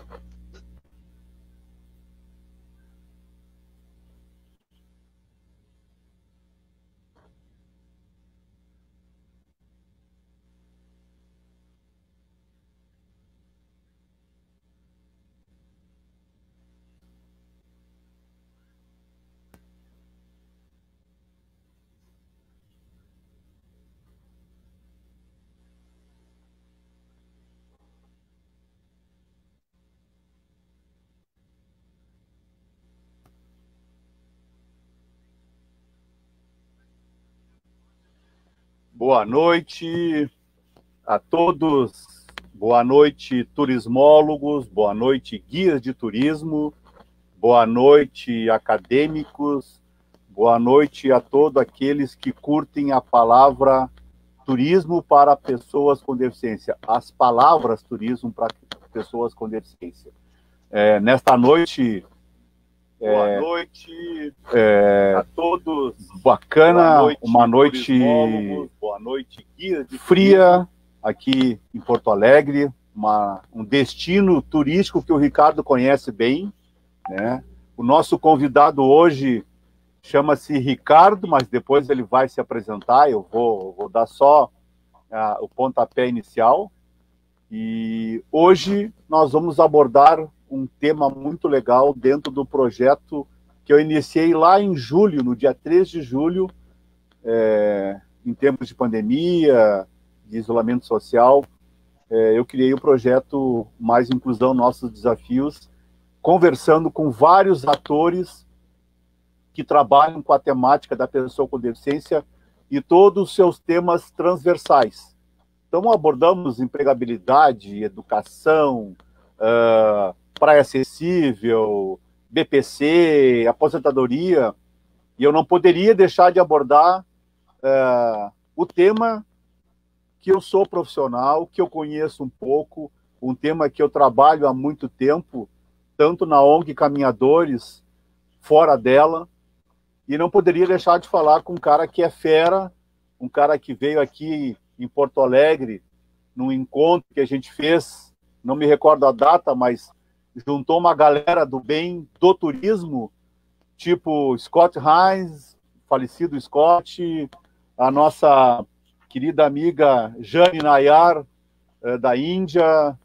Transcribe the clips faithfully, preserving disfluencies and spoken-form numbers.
Boa noite a todos, boa noite turismólogos, boa noite guias de turismo, boa noite acadêmicos, boa noite a todos aqueles que curtem a palavra turismo para pessoas com deficiência, as palavras turismo para pessoas com deficiência. É, nesta noite... Boa é, noite é, a todos. Bacana, noite, uma noite, boa noite guia de fria aqui em Porto Alegre, uma, um destino turístico que o Ricardo conhece bem, né? O nosso convidado hoje chama-se Ricardo, mas depois ele vai se apresentar. Eu vou, vou dar só uh, o pontapé inicial. E hoje nós vamos abordar um tema muito legal dentro do projeto que eu iniciei lá em julho, no dia três de julho, é, em tempos de pandemia, de isolamento social. É, eu criei o projeto Mais Inclusão, Nossos Desafios, conversando com vários atores que trabalham com a temática da pessoa com deficiência e todos os seus temas transversais. Então, abordamos empregabilidade, educação, uh, praia acessível, B P C, aposentadoria, e eu não poderia deixar de abordar uh, o tema que eu sou profissional, que eu conheço um pouco, um tema que eu trabalho há muito tempo, tanto na O N G Caminhadores, fora dela, e não poderia deixar de falar com um cara que é fera, um cara que veio aqui em Porto Alegre, num encontro que a gente fez, não me recordo a data, mas juntou uma galera do bem do turismo, tipo Scott Hines, falecido Scott, a nossa querida amiga Jane Nayar, da Índia,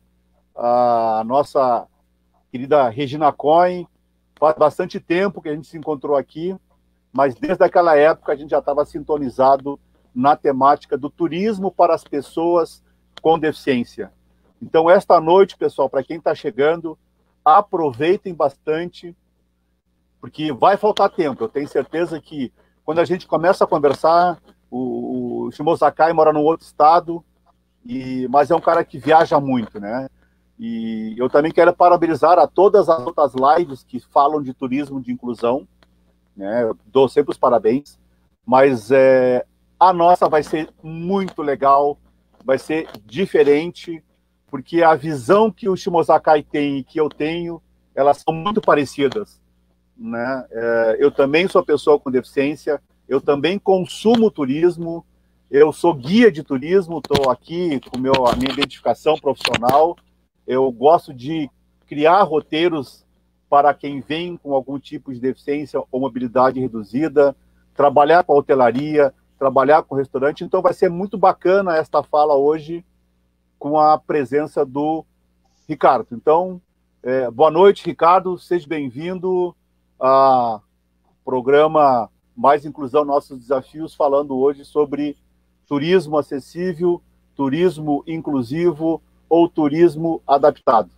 a nossa querida Regina Cohen. Faz bastante tempo que a gente se encontrou aqui, mas desde aquela época a gente já estava sintonizado na temática do turismo para as pessoas com deficiência. Então, esta noite, pessoal, para quem está chegando, aproveitem bastante, porque vai faltar tempo. Eu tenho certeza que quando a gente começa a conversar, o, o Shimo Sakai mora num outro estado, e, mas é um cara que viaja muito, né? E eu também quero parabenizar a todas as outras lives que falam de turismo de inclusão, né? Eu dou sempre os parabéns, mas é, a nossa vai ser muito legal, vai ser diferente, porque a visão que o Shimo Sakai tem e que eu tenho, elas são muito parecidas, né? É, eu também sou pessoa com deficiência, eu também consumo turismo, eu sou guia de turismo, estou aqui com meu, a minha identificação profissional, eu gosto de criar roteiros para quem vem com algum tipo de deficiência ou mobilidade reduzida, trabalhar com a hotelaria, trabalhar com o restaurante. Então vai ser muito bacana esta fala hoje com a presença do Ricardo. Então, é, boa noite, Ricardo, seja bem-vindo ao programa Mais Inclusão, Nossos Desafios, falando hoje sobre turismo acessível, turismo inclusivo ou turismo adaptado.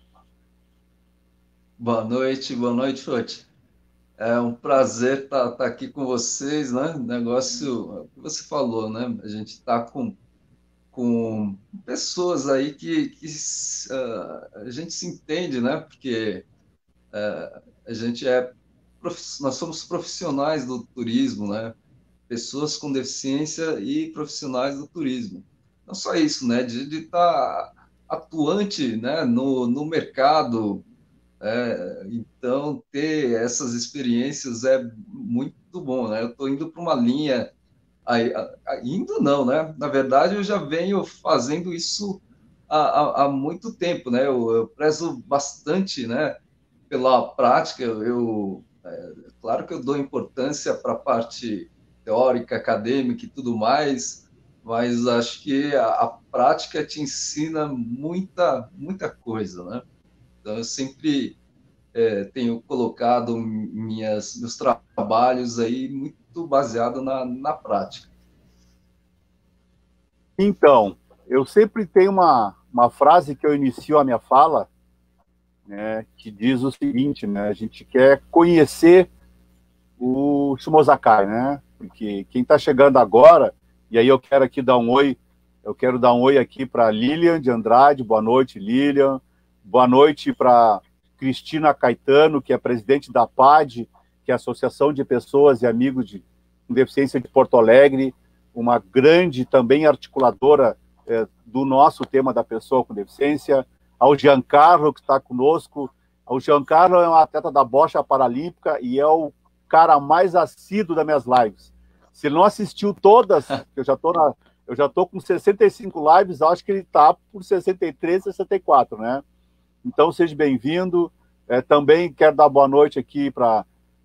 Boa noite, boa noite, Foti. É um prazer estar, estar aqui com vocês, né? Negócio que você falou, né? A gente está com, com pessoas aí que, que uh, a gente se entende, né? Porque uh, a gente é nós somos profissionais do turismo, né? Pessoas com deficiência e profissionais do turismo. Não só isso, né? De, de estar atuante, né? No, no mercado. É, então, ter essas experiências é muito bom, né? Eu estou indo para uma linha, aí, indo não, né? Na verdade, eu já venho fazendo isso há, há, há muito tempo, né? Eu, eu prezo bastante, né, pela prática. Eu, é, claro que eu dou importância para a parte teórica, acadêmica e tudo mais, mas acho que a, a prática te ensina muita, muita coisa, né? Então, eu sempre é, tenho colocado minhas, meus trabalhos aí muito baseado na, na prática. Então, eu sempre tenho uma, uma frase que eu inicio a minha fala, né, que diz o seguinte, né, a gente quer conhecer o Shimozakai, né, porque quem está chegando agora, e aí eu quero aqui dar um oi, eu quero dar um oi aqui para Lilian de Andrade, boa noite, Lilian, boa noite para Cristina Caetano, que é presidente da P A D, que é a Associação de Pessoas e Amigos de com Deficiência de Porto Alegre, uma grande também articuladora é, do nosso tema da pessoa com deficiência, ao Giancarlo, que está conosco. O Giancarlo é um atleta da bocha paralímpica e é o cara mais assíduo das minhas lives. Se ele não assistiu todas, eu já estou na, eu já estou com sessenta e cinco lives, acho que ele está por sessenta e três, sessenta e quatro, né? Então, seja bem-vindo. É, também quero dar boa noite aqui para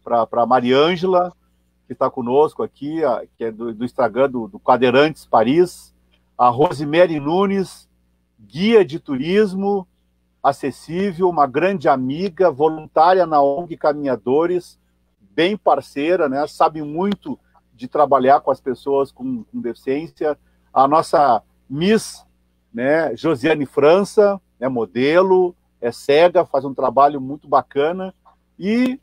a Mariângela, que está conosco aqui, a, que é do, do Instagram do, do Cadeirantes Paris, a Rosemary Nunes, guia de turismo acessível, uma grande amiga, voluntária na O N G Caminhadores, bem parceira, né? Sabe muito de trabalhar com as pessoas com, com deficiência. A nossa Miss, né, Josiane França, é modelo, é cega, faz um trabalho muito bacana. E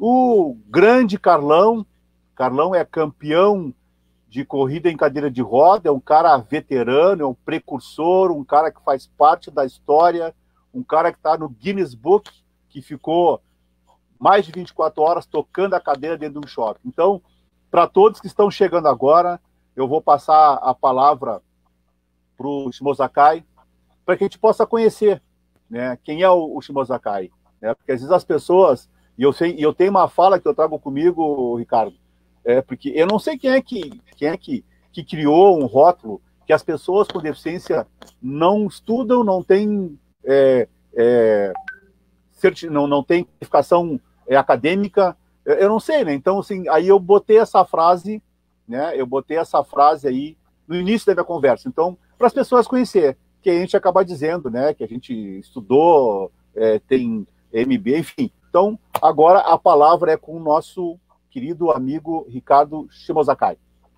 o grande Carlão, Carlão é campeão de corrida em cadeira de roda, é um cara veterano, é um precursor, um cara que faz parte da história, um cara que está no Guinness Book, que ficou mais de vinte e quatro horas tocando a cadeira dentro de um shopping. Então, para todos que estão chegando agora, eu vou passar a palavra para o Shimozakai, para que a gente possa conhecer, né, quem é o, o Shimozakai. Né? Porque às vezes as pessoas, e eu, sei, e eu tenho uma fala que eu trago comigo, Ricardo, é, porque eu não sei quem é, que, quem é que, que criou um rótulo que as pessoas com deficiência não estudam, não têm, é, é, certi, não, não tem qualificação é, acadêmica, eu, eu não sei, né? Então, assim, aí eu botei essa frase, né? Eu botei essa frase aí no início da minha conversa. Então, para as pessoas conhecer, que a gente acaba dizendo, né? Que a gente estudou, é, tem M B A, enfim. Então, agora a palavra é com o nosso querido amigo Ricardo Shimozakai.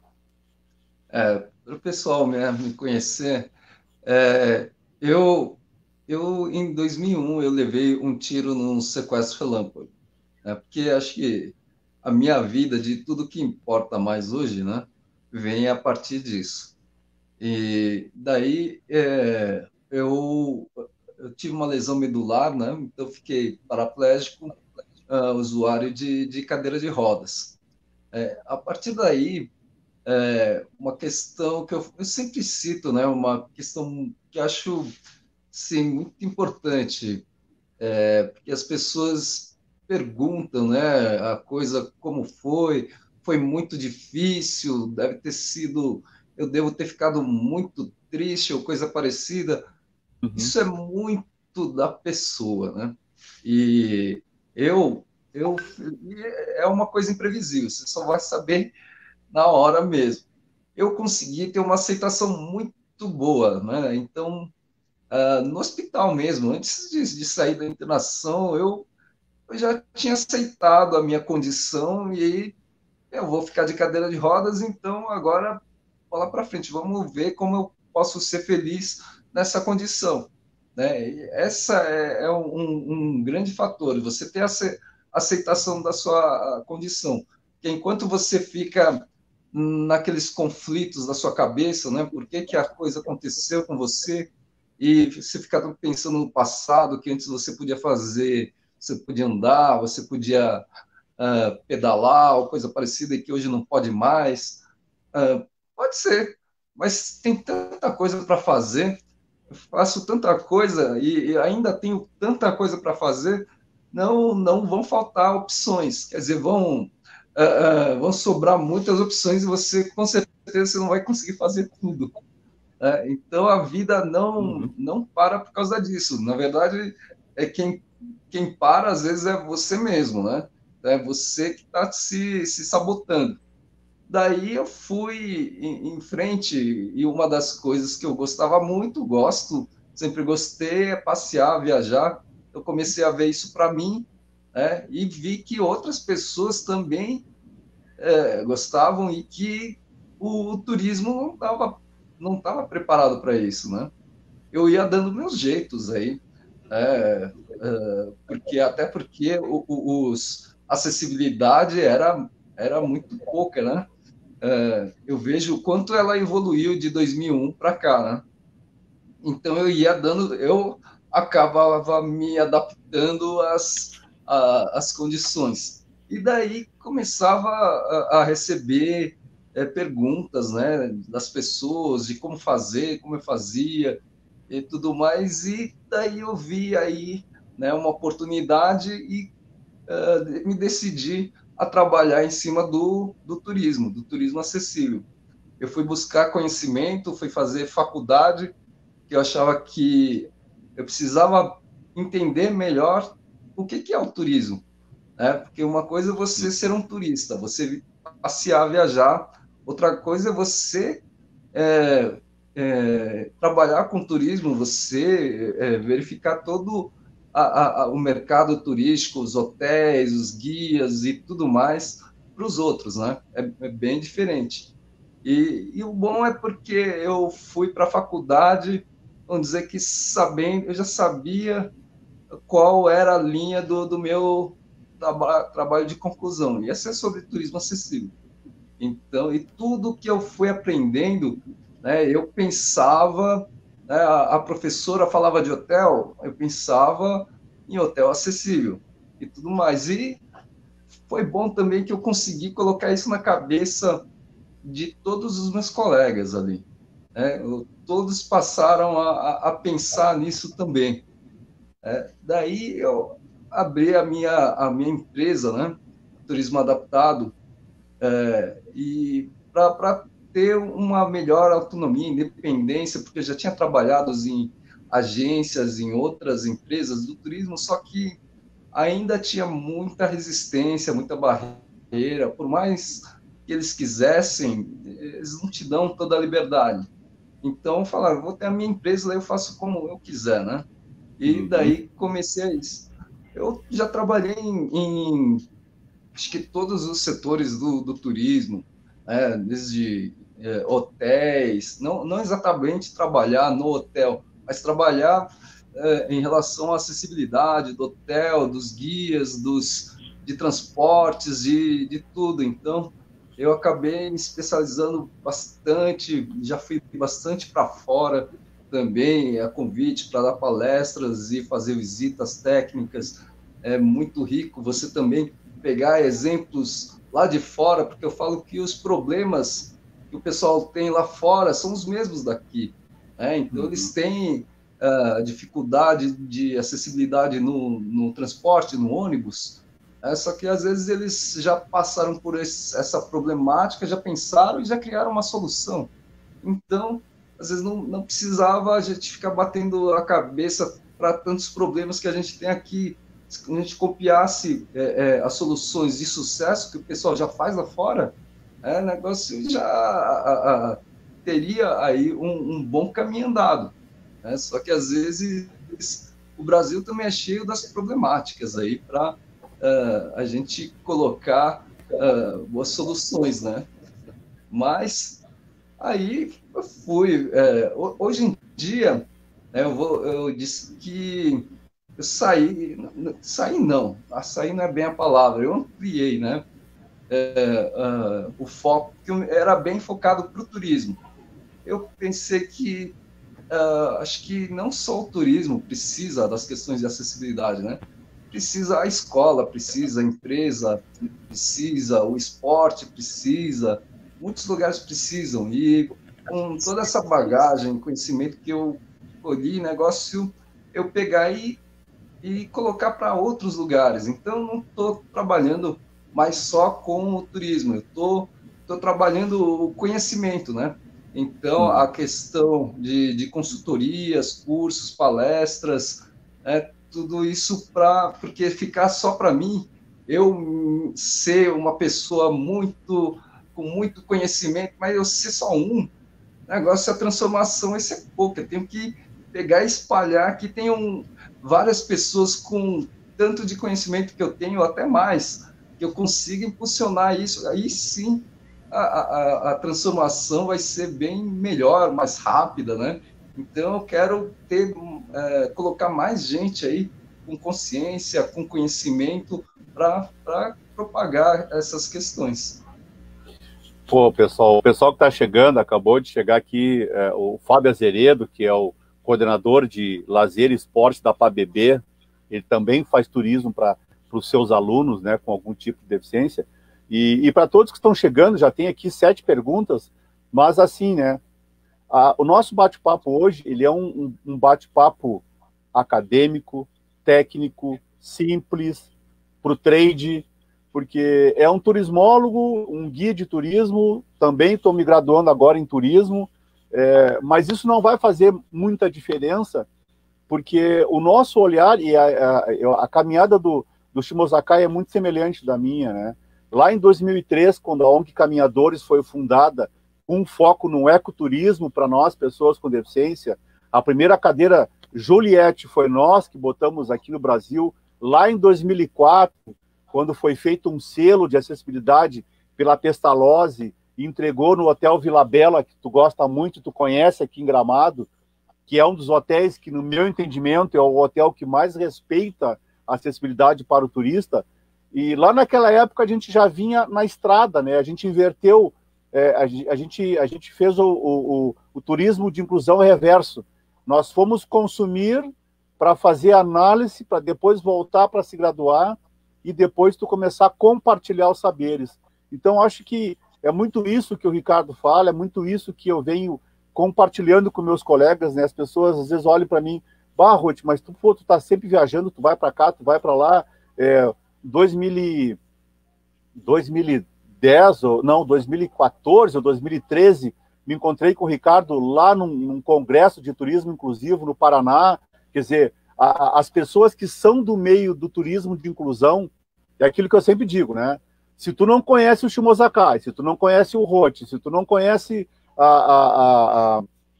É, para o pessoal me, me conhecer, é, eu, eu, em dois mil e um, eu levei um tiro num sequestro relâmpago, né? Porque acho que a minha vida, de tudo que importa mais hoje, né, vem a partir disso. E daí é, eu, eu tive uma lesão medular, né, então fiquei paraplégico, uh, usuário de, de cadeira de rodas. É, a partir daí, é, uma questão que eu, eu sempre cito, né, uma questão que acho, sim, muito importante, é, porque as pessoas perguntam, né, a coisa como foi, foi muito difícil, deve ter sido, eu devo ter ficado muito triste ou coisa parecida. Uhum. Isso é muito da pessoa, né? E eu, eu, é uma coisa imprevisível, você só vai saber na hora mesmo. Eu consegui ter uma aceitação muito boa, né? Então, uh, no hospital mesmo, antes de, de sair da internação, eu, eu já tinha aceitado a minha condição e aí eu vou ficar de cadeira de rodas, então agora bola para frente, vamos ver como eu posso ser feliz nessa condição, né? E essa é, é um, um grande fator, você ter a aceitação da sua condição, porque enquanto você fica naqueles conflitos da sua cabeça, né? Por que que a coisa aconteceu com você? E você fica pensando no passado, que antes você podia fazer, você podia andar, você podia uh, pedalar ou coisa parecida e que hoje não pode mais. Uh, pode ser, mas tem tanta coisa para fazer, eu faço tanta coisa e, e ainda tenho tanta coisa para fazer, não, não vão faltar opções, quer dizer, vão, uh, uh, vão sobrar muitas opções e você, com certeza, você não vai conseguir fazer tudo. né? Então a vida não, Uhum. não para por causa disso. Na verdade, é quem, quem para, às vezes, é você mesmo, né? É você que está se, se sabotando. Daí eu fui em, em frente, e uma das coisas que eu gostava muito, gosto, sempre gostei, é passear, viajar. Eu comecei a ver isso para mim, né? E vi que outras pessoas também é, gostavam e que o, o turismo não estava não tava preparado para isso, né? Eu ia dando meus jeitos aí, é, é, porque até porque o, o, os acessibilidade era era muito pouca, né? É, eu vejo o quanto ela evoluiu de dois mil e um para cá, né? Então eu ia dando, eu acabava me adaptando às, à- às condições. E daí começava a, a receber é, perguntas, né, das pessoas de como fazer, como eu fazia e tudo mais. E daí eu vi aí, né, uma oportunidade e uh, me decidi a trabalhar em cima do, do turismo, do turismo acessível. Eu fui buscar conhecimento, fui fazer faculdade, que eu achava que eu precisava entender melhor o que, que é o turismo, né? Porque uma coisa é você ser um turista, você passear, viajar, outra coisa é você é, é, trabalhar com turismo, você é, verificar todo a, a, o mercado turístico, os hotéis, os guias e tudo mais para os outros, né? É, é bem diferente. E, e o bom é porque eu fui para a faculdade, vamos dizer que sabendo, eu já sabia qual era a linha do, do meu traba, trabalho de conclusão. Ia ser sobre turismo acessível. Então, e tudo que eu fui aprendendo, né, eu pensava, né, a, a professora falava de hotel, eu pensava em hotel acessível e tudo mais. E foi bom também que eu consegui colocar isso na cabeça de todos os meus colegas ali, né? Todos passaram a, a pensar nisso também. Né? Daí eu abri a minha, a minha empresa, né? Turismo Adaptado, é, e para ter uma melhor autonomia, independência, porque eu já tinha trabalhado em agências, em outras empresas do turismo, só que ainda tinha muita resistência, muita barreira, por mais que eles quisessem, eles não te dão toda a liberdade. Então, falaram, vou ter a minha empresa, daí eu faço como eu quiser, né? E Uhum. daí comecei a isso. Eu já trabalhei em, em acho que todos os setores do, do turismo, né? Desde é, hotéis, não, não exatamente trabalhar no hotel, mas trabalhar é, em relação à acessibilidade do hotel, dos guias, dos, de transportes, de, de tudo. Então, eu acabei me especializando bastante, já fui bastante para fora também, a convite para dar palestras e fazer visitas técnicas. É muito rico. Você também pegar exemplos lá de fora, porque eu falo que os problemas que o pessoal tem lá fora são os mesmos daqui. Né? Então, eles Uhum. têm uh, dificuldade de acessibilidade no, no transporte, no ônibus, né? Só que às vezes eles já passaram por esse, essa problemática, já pensaram e já criaram uma solução. Então, às vezes não, não precisava a gente ficar batendo a cabeça para tantos problemas que a gente tem aqui. Se a gente copiasse é, é, as soluções de sucesso que o pessoal já faz lá fora, é, o negócio já a, a, teria aí um, um bom caminho andado. Né? Só que às vezes o Brasil também é cheio das problemáticas aí para uh, a gente colocar uh, boas soluções, né? Mas aí eu fui. É, hoje em dia, né, eu, vou, eu disse que eu saí, saí não, a sair não é bem a palavra, eu ampliei, né, é, uh, o foco, que era bem focado para o turismo. Eu pensei que, uh, acho que não só o turismo precisa das questões de acessibilidade, né, precisa a escola, precisa a empresa, precisa o esporte, precisa, muitos lugares precisam, e com toda essa bagagem, conhecimento que eu colhi, negócio, eu pegar e e colocar para outros lugares. Então, não estou trabalhando mais só com o turismo, eu estou trabalhando o conhecimento, né? Então, a questão de, de consultorias, cursos, palestras, é, tudo isso para, porque ficar só para mim, eu ser uma pessoa muito, com muito conhecimento, mas eu ser só um, negócio, a transformação vai ser pouca, eu tenho que pegar e espalhar, que tenham várias pessoas com tanto de conhecimento que eu tenho, até mais, que eu consiga impulsionar isso, aí sim, A, a, a transformação vai ser bem melhor, mais rápida, né? Então, eu quero ter, é, colocar mais gente aí com consciência, com conhecimento, para propagar essas questões. Pô, pessoal, o pessoal que está chegando, acabou de chegar aqui, é, o Fábio Azeredo, que é o coordenador de lazer e esporte da P A B B, ele também faz turismo para os seus alunos, né, com algum tipo de deficiência. E, e para todos que estão chegando, já tem aqui sete perguntas, mas assim, né, a, o nosso bate-papo hoje, ele é um, um bate-papo acadêmico, técnico, simples, para o trade, porque é um turismólogo, um guia de turismo, também estou me graduando agora em turismo, é, mas isso não vai fazer muita diferença, porque o nosso olhar e a, a, a caminhada do, do Shimosakai é muito semelhante da minha, né? Lá em dois mil e três, quando a O N G Caminhadores foi fundada, com um foco no ecoturismo para nós, pessoas com deficiência, a primeira cadeira Juliette foi nós que botamos aqui no Brasil. Lá em dois mil e quatro, quando foi feito um selo de acessibilidade pela Pestalozzi, e entregou no Hotel Vila Bela, que tu gosta muito, tu conhece aqui em Gramado, que é um dos hotéis que, no meu entendimento, é o hotel que mais respeita a acessibilidade para o turista. E lá naquela época a gente já vinha na estrada, né? A gente inverteu, é, a, gente, a gente fez o, o, o turismo de inclusão reverso. Nós fomos consumir para fazer análise, para depois voltar para se graduar e depois tu começar a compartilhar os saberes. Então, acho que é muito isso que o Ricardo fala, é muito isso que eu venho compartilhando com meus colegas, né? As pessoas às vezes olham para mim, bah, Ruth, mas tu, pô, tu tá sempre viajando, tu vai para cá, tu vai para lá, é, dois mil e dez, ou não, dois mil e quatorze ou dois mil e treze, me encontrei com o Ricardo lá num, num congresso de turismo inclusivo no Paraná. Quer dizer, a, a, as pessoas que são do meio do turismo de inclusão, é aquilo que eu sempre digo, né? Se tu não conhece o Shimosakai, se tu não conhece o Rote, se tu não conhece a, a, a,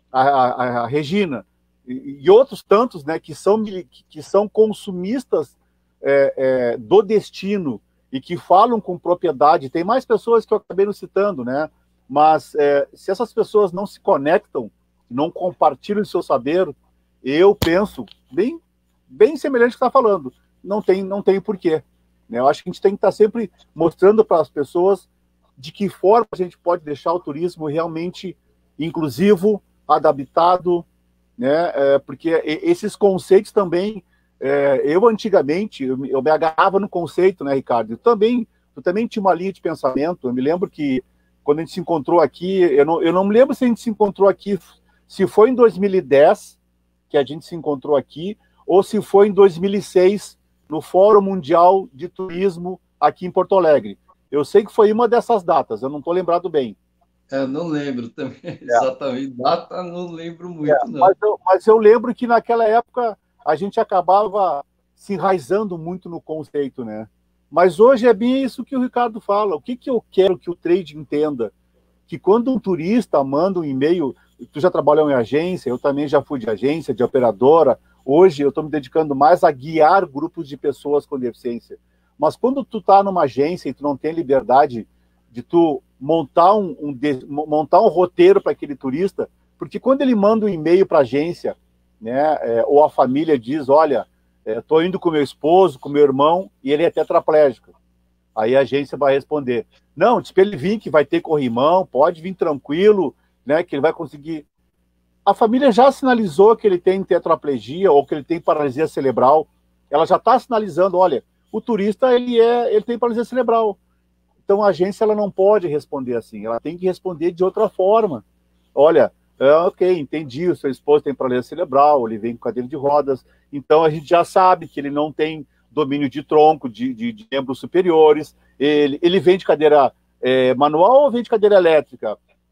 a, a Regina e, e outros tantos, né, que são, que são consumistas É, é, do destino e que falam com propriedade, tem mais pessoas que eu acabei não citando, né? Mas é, se essas pessoas não se conectam, não compartilham o seu saber, eu penso, bem, bem semelhante ao que está falando, não tem, não tem porquê. Né? Eu acho que a gente tem que estar sempre mostrando para as pessoas de que forma a gente pode deixar o turismo realmente inclusivo, adaptado, né? É, porque esses conceitos também. É, eu, antigamente, eu, eu me agarrava no conceito, né, Ricardo? Eu também, eu também tinha uma linha de pensamento. Eu me lembro que, quando a gente se encontrou aqui, eu não, eu não me lembro se a gente se encontrou aqui, se foi em dois mil e dez que a gente se encontrou aqui, ou se foi em dois mil e seis, no Fórum Mundial de Turismo, aqui em Porto Alegre. Eu sei que foi uma dessas datas, eu não estou lembrado bem. Eu não lembro também, É. exatamente, data não lembro muito, é, não. Mas eu, mas eu lembro que, naquela época, a gente acabava se enraizando muito no conceito, né? Mas hoje é bem isso que o Ricardo fala. O que, que eu quero que o trade entenda? Que quando um turista manda um e-mail, tu já trabalhou em agência, eu também já fui de agência, de operadora, hoje eu estou me dedicando mais a guiar grupos de pessoas com deficiência. Mas quando tu está numa agência e tu não tem liberdade de tu montar um, um, montar um roteiro para aquele turista, porque quando ele manda um e-mail para a agência, né, é, ou a família diz, olha, estou é, indo com meu esposo, com meu irmão, e ele é tetraplégico. Aí a agência vai responder, não, diz para ele vir que vai ter corrimão, pode vir tranquilo, né, que ele vai conseguir. A família já sinalizou que ele tem tetraplegia ou que ele tem paralisia cerebral, ela já está sinalizando, olha, o turista ele, é, ele tem paralisia cerebral. Então a agência ela não pode responder assim, ela tem que responder de outra forma. Olha, é, ok, entendi, o seu esposo tem paralisia cerebral, ele vem com cadeira de rodas, então a gente já sabe que ele não tem domínio de tronco, de, de, de membros superiores, ele, ele vem de cadeira é, manual ou vem de cadeira elétrica?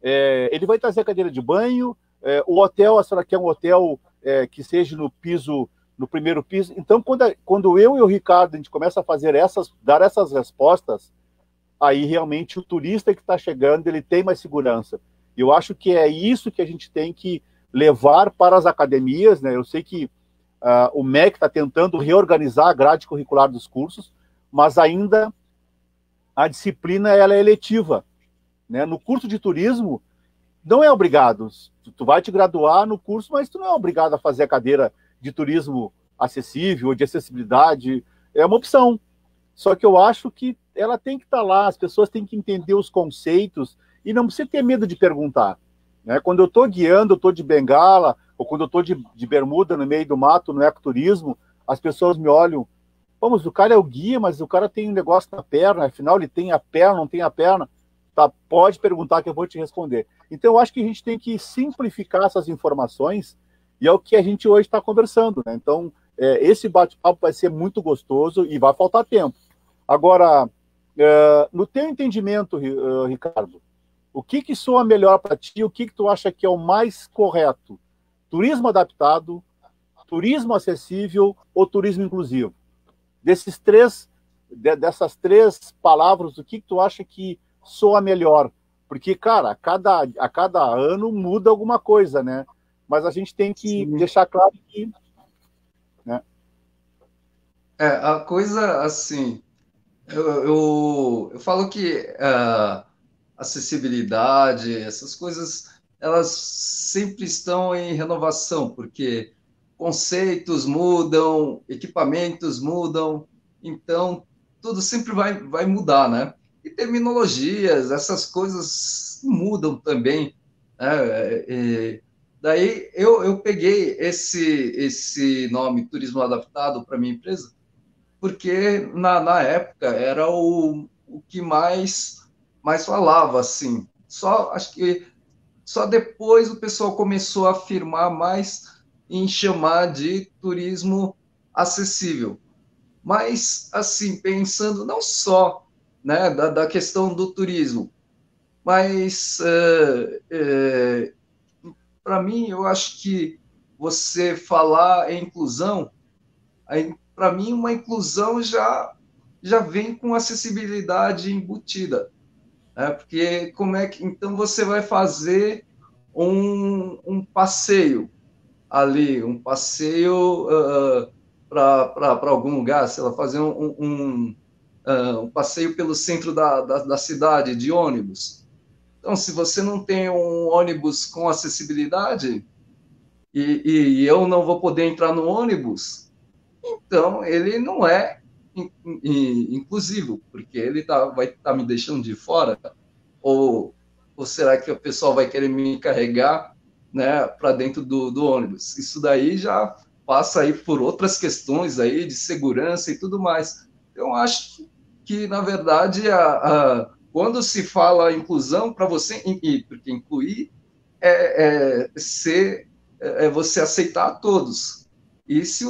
É, ele vai trazer a cadeira de banho, é, o hotel, a senhora quer um hotel é, que seja no piso, no primeiro piso. Então, quando, a, quando eu e o Ricardo, a gente começa a fazer essas, dar essas respostas, aí realmente o turista que está chegando, ele tem mais segurança. Eu acho que é isso que a gente tem que levar para as academias, né? Eu sei que uh, o M E C está tentando reorganizar a grade curricular dos cursos, mas ainda a disciplina ela é eletiva, né? No curso de turismo, não é obrigado. Tu vai te graduar no curso, mas tu não é obrigado a fazer a cadeira de turismo acessível ou de acessibilidade. É uma opção. Só que eu acho que ela tem que estar lá, as pessoas têm que entender os conceitos e não precisa ter medo de perguntar. Né? Quando eu estou guiando, eu estou de bengala, ou quando eu estou de, de bermuda no meio do mato, no ecoturismo, as pessoas me olham, vamos, o cara é o guia, mas o cara tem um negócio na perna, afinal ele tem a perna, não tem a perna. Tá, pode perguntar que eu vou te responder. Então eu acho que a gente tem que simplificar essas informações e é o que a gente hoje está conversando. Né? Então é, esse bate-papo vai ser muito gostoso e vai faltar tempo. Agora, é, no teu entendimento, Ricardo, o que que soa melhor para ti? O que que tu acha que é o mais correto? Turismo adaptado, turismo acessível ou turismo inclusivo? Desses três, de, dessas três palavras, o que que tu acha que soa melhor? Porque, cara, a cada, a cada ano muda alguma coisa, né? Mas a gente tem que Sim. deixar claro que... Né? É, a coisa, assim, eu, eu, eu falo que uh, acessibilidade, essas coisas, elas sempre estão em renovação, porque conceitos mudam, equipamentos mudam, então tudo sempre vai, vai mudar, né? E terminologias, essas coisas mudam também. Né? E daí eu, eu peguei esse, esse nome Turismo Adaptado para minha empresa, porque na, na época era o, o que mais, mais falava, assim. Só, acho que só depois o pessoal começou a afirmar mais em chamar de turismo acessível. Mas, assim, pensando não só né, da, da questão do turismo. Mas, é, é, para mim, eu acho que você falar em inclusão, para mim, uma inclusão já, já vem com acessibilidade embutida. Né? Porque como é que. Então, você vai fazer um, um passeio ali, um passeio uh, para algum lugar, sei lá, fazer um, um Uh, um passeio pelo centro da, da, da cidade de ônibus. Então, se você não tem um ônibus com acessibilidade e, e eu não vou poder entrar no ônibus, então ele não é in, in, inclusivo, porque ele tá, vai estar tá me deixando de fora. Ou, ou será que o pessoal vai querer me carregar né, para dentro do, do ônibus? Isso daí já passa aí por outras questões aí de segurança e tudo mais. Eu acho que que, na verdade, a, a, quando se fala inclusão, para você, porque incluir é, é, ser, é você aceitar a todos. E se o,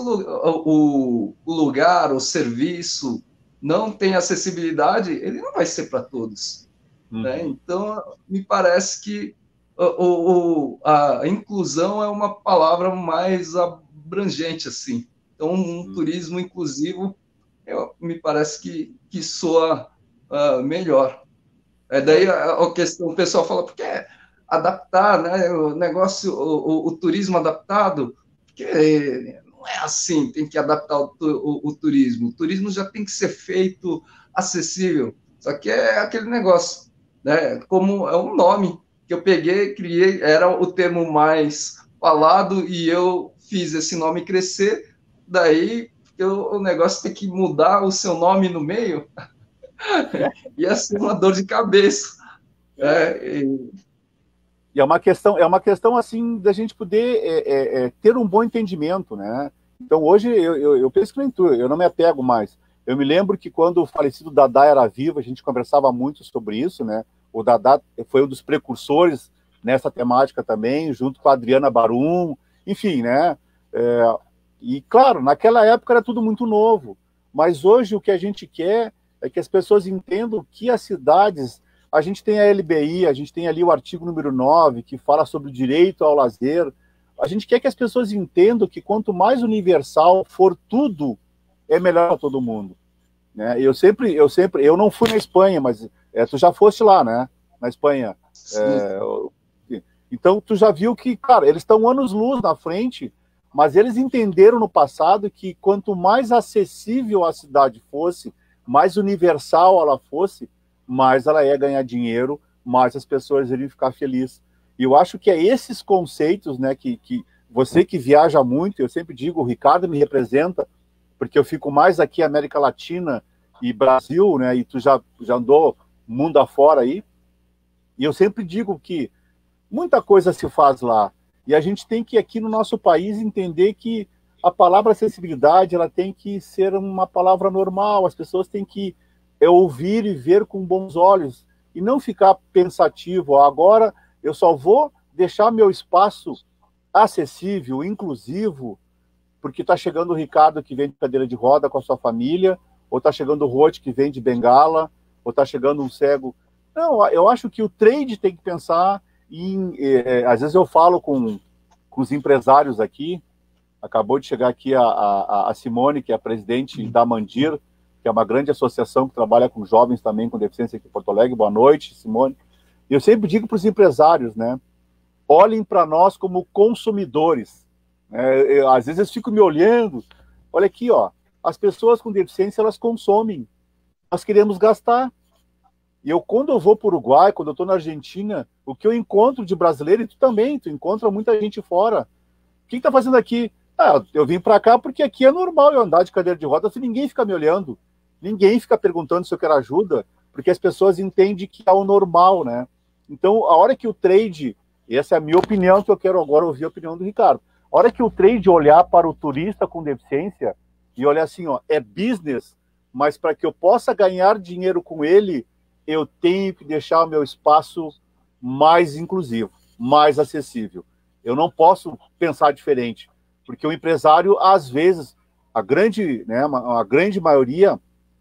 o, o lugar, o serviço não tem acessibilidade, ele não vai ser para todos. Uhum. Né? Então, me parece que o, o, a inclusão é uma palavra mais abrangente, assim. Então, um uhum. turismo inclusivo Eu, me parece que, que soa uh, melhor. É daí a, a questão, o pessoal fala, porque é adaptar, né, o negócio, o, o, o turismo adaptado, porque não é assim, tem que adaptar o, o, o turismo. O turismo já tem que ser feito acessível. Só que é aquele negócio, né, como é um nome que eu peguei, criei, era o termo mais falado e eu fiz esse nome crescer, daí o negócio tem que mudar o seu nome no meio, ia ser uma dor de cabeça. É, e... e é uma questão, é uma questão assim da gente poder é, é, é, ter um bom entendimento, né? Então hoje eu, eu, eu penso que nem tu, eu não me apego mais. Eu me lembro que quando o falecido Dadá era vivo, a gente conversava muito sobre isso, né? O Dadá foi um dos precursores nessa temática também, junto com a Adriana Barum, enfim, né? É, E, claro, naquela época era tudo muito novo, mas hoje o que a gente quer é que as pessoas entendam que as cidades, a gente tem a L B I, a gente tem ali o artigo número nove, que fala sobre o direito ao lazer. A gente quer que as pessoas entendam que quanto mais universal for tudo, é melhor para todo mundo. Né? Eu sempre, eu sempre, eu não fui na Espanha, mas é, tu já foste lá, né? Na Espanha. É, então, tu já viu que, cara, eles estão anos-luz na frente, mas eles entenderam no passado que quanto mais acessível a cidade fosse, mais universal ela fosse, mais ela ia ganhar dinheiro, mais as pessoas iriam ficar felizes. E eu acho que é esses conceitos, né, que, que você que viaja muito, eu sempre digo, o Ricardo me representa, porque eu fico mais aqui América Latina e Brasil, né, e tu já, já andou mundo afora aí, e eu sempre digo que muita coisa se faz lá, e a gente tem que aqui no nosso país entender que a palavra acessibilidade, ela tem que ser uma palavra normal, as pessoas têm que é, ouvir e ver com bons olhos, e não ficar pensativo, agora eu só vou deixar meu espaço acessível, inclusivo, porque está chegando o Ricardo que vem de cadeira de roda com a sua família, ou está chegando o Rote que vem de bengala, ou está chegando um cego. Não, eu acho que o trade tem que pensar em... É, às vezes eu falo com, com os empresários aqui, acabou de chegar aqui a, a, a Simone, que é a presidente da Mandir, que é uma grande associação que trabalha com jovens também com deficiência aqui em Porto Alegre. Boa noite, Simone. Eu sempre digo para os empresários, né? Olhem para nós como consumidores. É, eu, às vezes eu fico me olhando, olha aqui, ó, as pessoas com deficiência, elas consomem. Nós queremos gastar. E eu, quando eu vou para o Uruguai, quando eu estou na Argentina, o que eu encontro de brasileiro, e tu também, tu encontra muita gente fora. O que está fazendo aqui? Ah, eu vim para cá porque aqui é normal eu andar de cadeira de rodas e ninguém fica me olhando. Ninguém fica perguntando se eu quero ajuda, porque as pessoas entendem que é o normal, né? Então, a hora que o trade, e essa é a minha opinião, que eu quero agora ouvir a opinião do Ricardo, a hora que o trade olhar para o turista com deficiência e olhar assim, ó, é business, mas para que eu possa ganhar dinheiro com ele, eu tenho que deixar o meu espaço mais inclusivo, mais acessível. Eu não posso pensar diferente, porque o empresário, às vezes, a grande, né, a grande maioria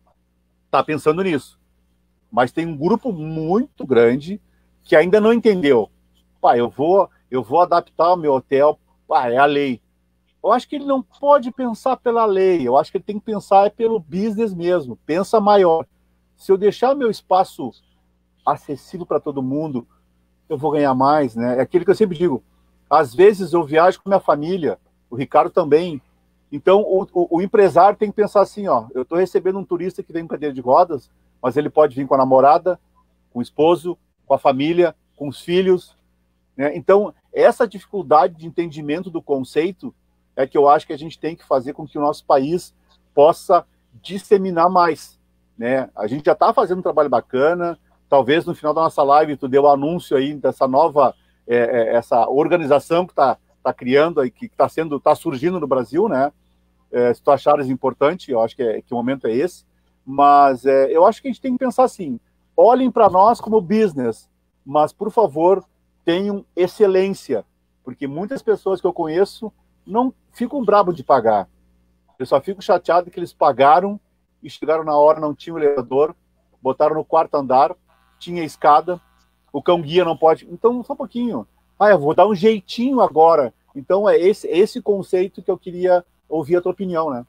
está pensando nisso. Mas tem um grupo muito grande que ainda não entendeu. Pá, eu vou, eu vou adaptar o meu hotel, pá, é a lei. Eu acho que ele não pode pensar pela lei, eu acho que ele tem que pensar é pelo business mesmo, pensa maior. Se eu deixar o meu espaço acessível para todo mundo, eu vou ganhar mais, né? É aquilo que eu sempre digo, às vezes eu viajo com minha família, o Ricardo também, então o, o, o empresário tem que pensar assim, ó, eu estou recebendo um turista que vem com cadeira de rodas, mas ele pode vir com a namorada, com o esposo, com a família, com os filhos, né? Então, essa dificuldade de entendimento do conceito é que eu acho que a gente tem que fazer com que o nosso país possa disseminar mais, né? A gente já está fazendo um trabalho bacana, talvez no final da nossa live tu deu o anúncio aí dessa nova, é, é, essa organização que está tá criando, aí, que está sendo, está surgindo no Brasil, né? É, se tu achares importante, eu acho que, é, que o momento é esse, mas é, eu acho que a gente tem que pensar assim, olhem para nós como business, mas, por favor, tenham excelência, porque muitas pessoas que eu conheço não ficam bravos de pagar. Eu só fico chateado que eles pagaram e chegaram na hora, não tinha o elevador, botaram no quarto andar, tinha escada, o cão-guia não pode... Então, só um pouquinho. Ah, eu vou dar um jeitinho agora. Então, é esse, esse conceito que eu queria ouvir a tua opinião, né?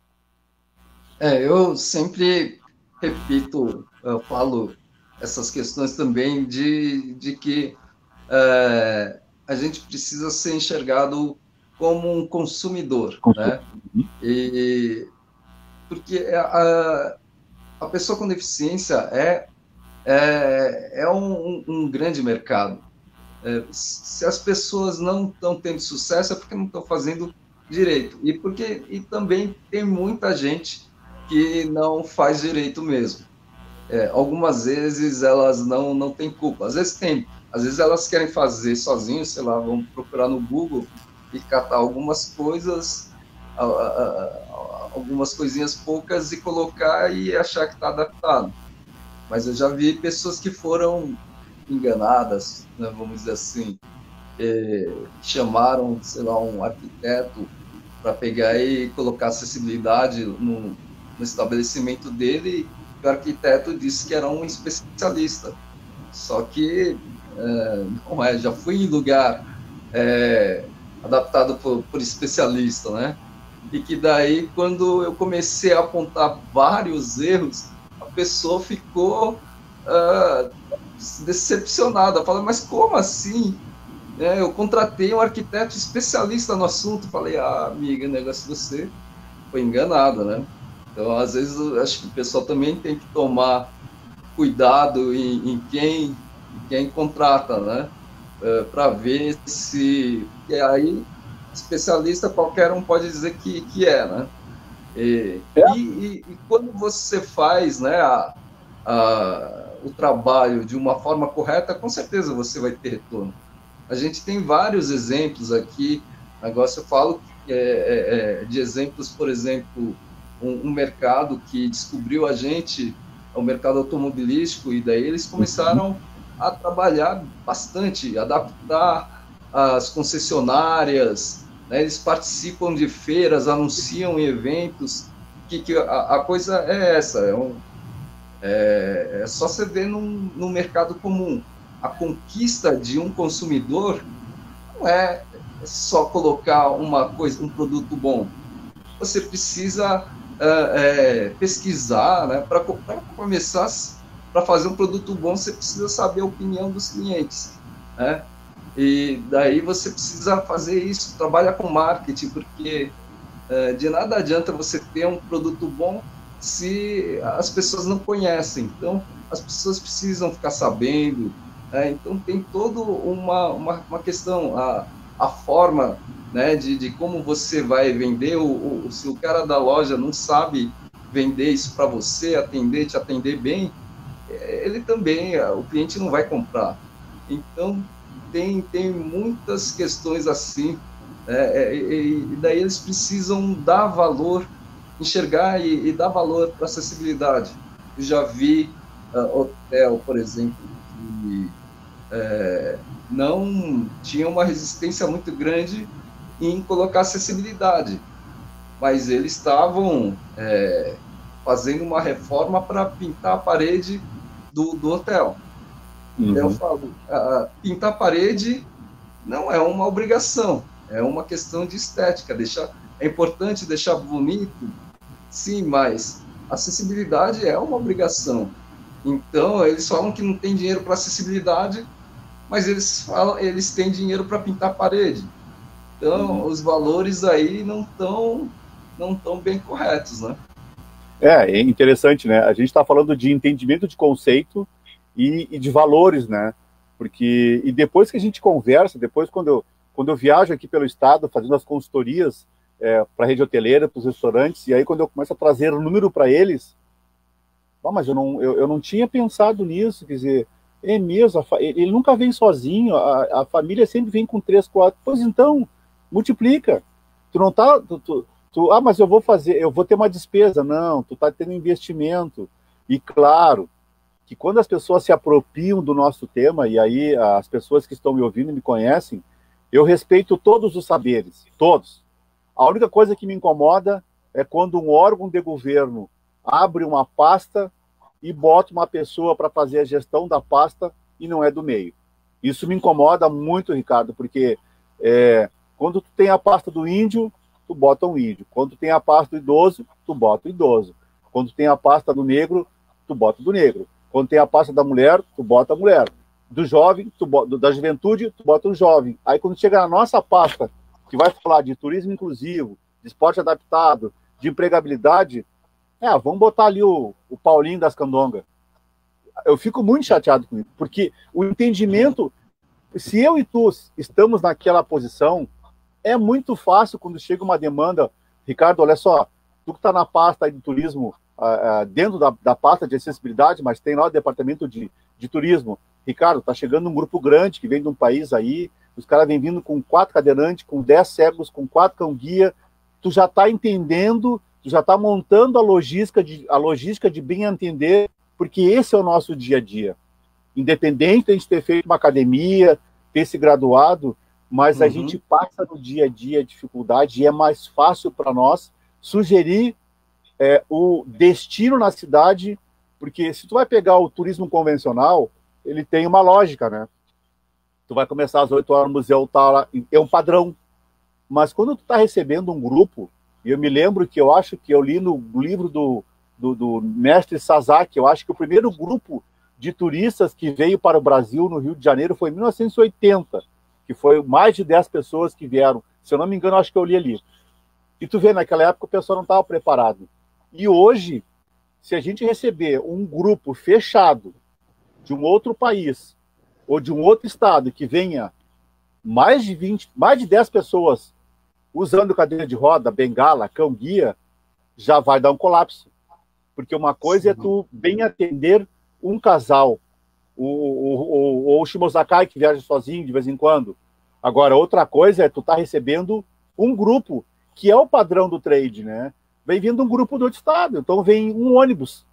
É, eu sempre repito, eu falo essas questões também de, de que é, a gente precisa ser enxergado como um consumidor, né? E, porque a, a pessoa com deficiência é, é, é um, um grande mercado. É, se as pessoas não estão tendo sucesso é porque não estão fazendo direito. E, porque, e também tem muita gente que não faz direito mesmo. É, algumas vezes elas não, não têm culpa. Às vezes tem. Às vezes elas querem fazer sozinhas, sei lá, vão procurar no Google e catar algumas coisas, a, a, a, algumas coisinhas poucas e colocar e achar que está adaptado. Mas eu já vi pessoas que foram enganadas, né, vamos dizer assim, é, chamaram, sei lá, um arquiteto para pegar e colocar acessibilidade no, no estabelecimento dele, e o arquiteto disse que era um especialista. Só que é, não é, já fui em lugar é, adaptado por, por especialista, né? E que daí, quando eu comecei a apontar vários erros, a pessoa ficou uh, decepcionada. Fala, mas como assim? É, eu contratei um arquiteto especialista no assunto. Falei, ah, amiga, o negócio de você foi enganada, né? Então, às vezes, eu acho que o pessoal também tem que tomar cuidado em, em quem, em quem contrata, né? Uh, para ver se... E aí, especialista, qualquer um pode dizer que, que é, né? E, É. e, e quando você faz, né, a, a, o trabalho de uma forma correta, com certeza você vai ter retorno. A gente tem vários exemplos aqui. Negócio eu falo é, é, de exemplos, por exemplo, um, um mercado que descobriu a gente, o mercado automobilístico, e daí eles começaram a trabalhar bastante, adaptar as concessionárias, né? Eles participam de feiras, anunciam em eventos, que, que a, a coisa é essa, é, um, é, é só você ver num, num mercado comum. A conquista de um consumidor não é só colocar uma coisa, um produto bom. Você precisa é, é, pesquisar, né? Para começar, para fazer um produto bom, você precisa saber a opinião dos clientes, né? E daí você precisa fazer isso, trabalha com marketing, porque é, de nada adianta você ter um produto bom se as pessoas não conhecem. Então, as pessoas precisam ficar sabendo. É, então, tem toda uma, uma, uma questão, a, a forma, né, de, de como você vai vender. O, o, se o cara da loja não sabe vender isso para você, atender, te atender bem, ele também, o cliente não vai comprar. Então, tem, tem muitas questões assim, é, e, e daí eles precisam dar valor, enxergar e, e dar valor para a acessibilidade. Eu já vi uh, hotel, por exemplo, que é, não tinha uma resistência muito grande em colocar acessibilidade, mas eles estavam é, fazendo uma reforma para pintar a parede do, do hotel. Uhum. Eu falo, uh, pintar a parede não é uma obrigação, é uma questão de estética. Deixar, é importante deixar bonito, sim, mas acessibilidade é uma obrigação. Então, eles falam que não tem dinheiro para acessibilidade, mas eles falam, eles têm dinheiro para pintar a parede. Então, uhum. os valores aí não estão não tão bem corretos, né? É, é interessante, né? A gente está falando de entendimento de conceito e, e de valores, né? Porque, e depois que a gente conversa, depois quando eu, quando eu viajo aqui pelo estado, fazendo as consultorias é, para a rede hoteleira, para os restaurantes, e aí quando eu começo a trazer o número para eles, ah, mas eu não, eu, eu não tinha pensado nisso, quer dizer, é mesmo, ele nunca vem sozinho, a, a família sempre vem com três, quatro, pois então, multiplica. Tu não tá, tu, tu, tu, ah, mas eu vou fazer, eu vou ter uma despesa, não, tu tá tendo investimento, e claro, que quando as pessoas se apropriam do nosso tema, e aí as pessoas que estão me ouvindo e me conhecem, eu respeito todos os saberes, todos. A única coisa que me incomoda é quando um órgão de governo abre uma pasta e bota uma pessoa para fazer a gestão da pasta e não é do meio. Isso me incomoda muito, Ricardo, porque é, quando tu tem a pasta do índio, tu bota um índio. Quando tu tem a pasta do idoso, tu bota o idoso. Quando tu tem a pasta do negro, tu bota do negro. Quando tem a pasta da mulher, tu bota a mulher. Do jovem, tu bota, da juventude, tu bota um jovem. Aí quando chega na nossa pasta, que vai falar de turismo inclusivo, de esporte adaptado, de empregabilidade, é, vamos botar ali o, o Paulinho das Candongas. Eu fico muito chateado com isso, porque o entendimento, se eu e tu estamos naquela posição, é muito fácil quando chega uma demanda, Ricardo, olha só, tu que está na pasta aí do turismo, Uh, dentro da, da pasta de acessibilidade, mas tem lá o departamento de, de turismo. Ricardo, tá chegando um grupo grande que vem de um país aí, os caras vêm vindo com quatro cadeirantes, com dez cegos, com quatro cão-guia, tu já tá entendendo, tu já tá montando a logística de, a logística de bem entender, porque esse é o nosso dia a dia. Independente de a gente ter feito uma academia, ter se graduado, mas uhum. a gente passa no dia a dia a dificuldade e é mais fácil para nós sugerir É, o destino na cidade, porque se tu vai pegar o turismo convencional, ele tem uma lógica, né? Tu vai começar às oito horas no museu, tá lá, é um padrão. Mas quando tu tá recebendo um grupo, e eu me lembro que eu acho que eu li no livro do, do, do mestre Sasaki, eu acho que o primeiro grupo de turistas que veio para o Brasil, no Rio de Janeiro, foi em mil novecentos e oitenta, que foi mais de dez pessoas que vieram. Se eu não me engano, eu acho que eu li ali. E tu vê, naquela época o pessoal não estava preparado. E hoje, se a gente receber um grupo fechado de um outro país, ou de um outro estado, que venha mais de vinte, mais de dez pessoas usando cadeira de roda, bengala, cão-guia, já vai dar um colapso. Porque uma coisa Sim. é tu bem atender um casal, ou o Shimosakai, que viaja sozinho de vez em quando. Agora, outra coisa é tu tá recebendo um grupo, que é o padrão do trade, né? Vem vindo um grupo do outro estado, então vem um ônibus.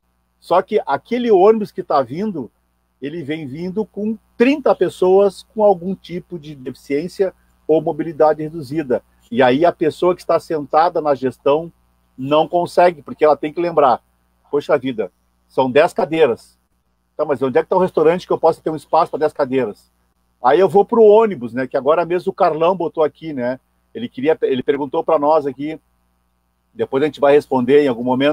Só que aquele ônibus que está vindo, ele vem vindo com trinta pessoas com algum tipo de deficiência ou mobilidade reduzida. E aí a pessoa que está sentada na gestão não consegue, porque ela tem que lembrar, poxa vida, são dez cadeiras. Tá, mas onde é que está o restaurante que eu possa ter um espaço para dez cadeiras? Aí eu vou para o ônibus, né? Que agora mesmo o Carlão botou aqui, né? Ele queria, ele perguntou para nós aqui, depois a gente vai responder em algum momento,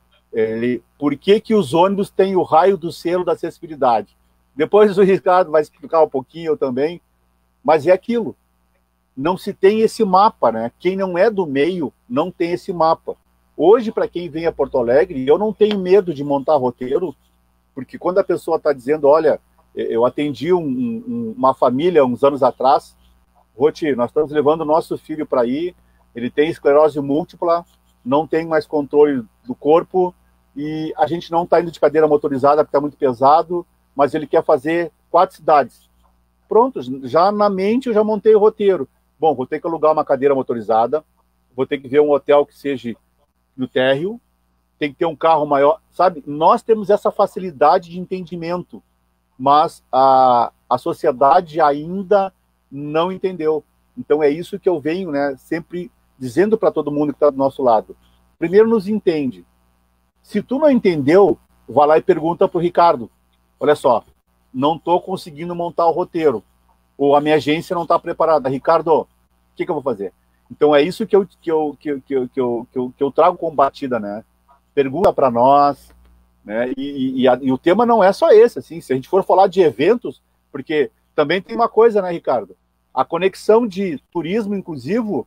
ele, por que que os ônibus têm o raio do selo da acessibilidade? Depois o Ricardo vai explicar um pouquinho também, mas é aquilo. Não se tem esse mapa, né? Quem não é do meio não tem esse mapa. Hoje, para quem vem a Porto Alegre, eu não tenho medo de montar roteiro, porque quando a pessoa está dizendo, olha, eu atendi um, um, uma família uns anos atrás, Roti, nós estamos levando o nosso filho para ir, ele tem esclerose múltipla, não tem mais controle do corpo, e a gente não está indo de cadeira motorizada porque está muito pesado, mas ele quer fazer quatro cidades. Pronto, já na mente eu já montei o roteiro. Bom, vou ter que alugar uma cadeira motorizada, vou ter que ver um hotel que seja no térreo, tem que ter um carro maior, sabe? Nós temos essa facilidade de entendimento, mas a, a sociedade ainda não entendeu. Então é isso que eu venho, né, sempre dizendo para todo mundo que está do nosso lado. Primeiro nos entende. Se tu não entendeu, vai lá e pergunta para o Ricardo. Olha só, não estou conseguindo montar o roteiro. Ou a minha agência não está preparada. Ricardo, o que, que eu vou fazer? Então é isso que eu, que eu, que eu, que eu, que eu, que eu, que eu trago como batida, né? Pergunta para nós, né? E, e, a, e o tema não é só esse, assim. Se a gente for falar de eventos, porque também tem uma coisa, né, Ricardo? A conexão de turismo inclusivo,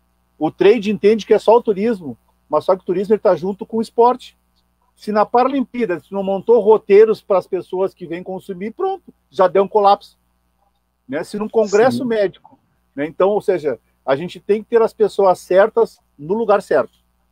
o trade entende que é só o turismo, mas só que o turismo está junto com o esporte. Se na Paralimpíada você não montou roteiros para as pessoas que vêm consumir, pronto, já deu um colapso. Né? Se num congresso Sim. médico, né? Então, ou seja, a gente tem que ter as pessoas certas no lugar certo.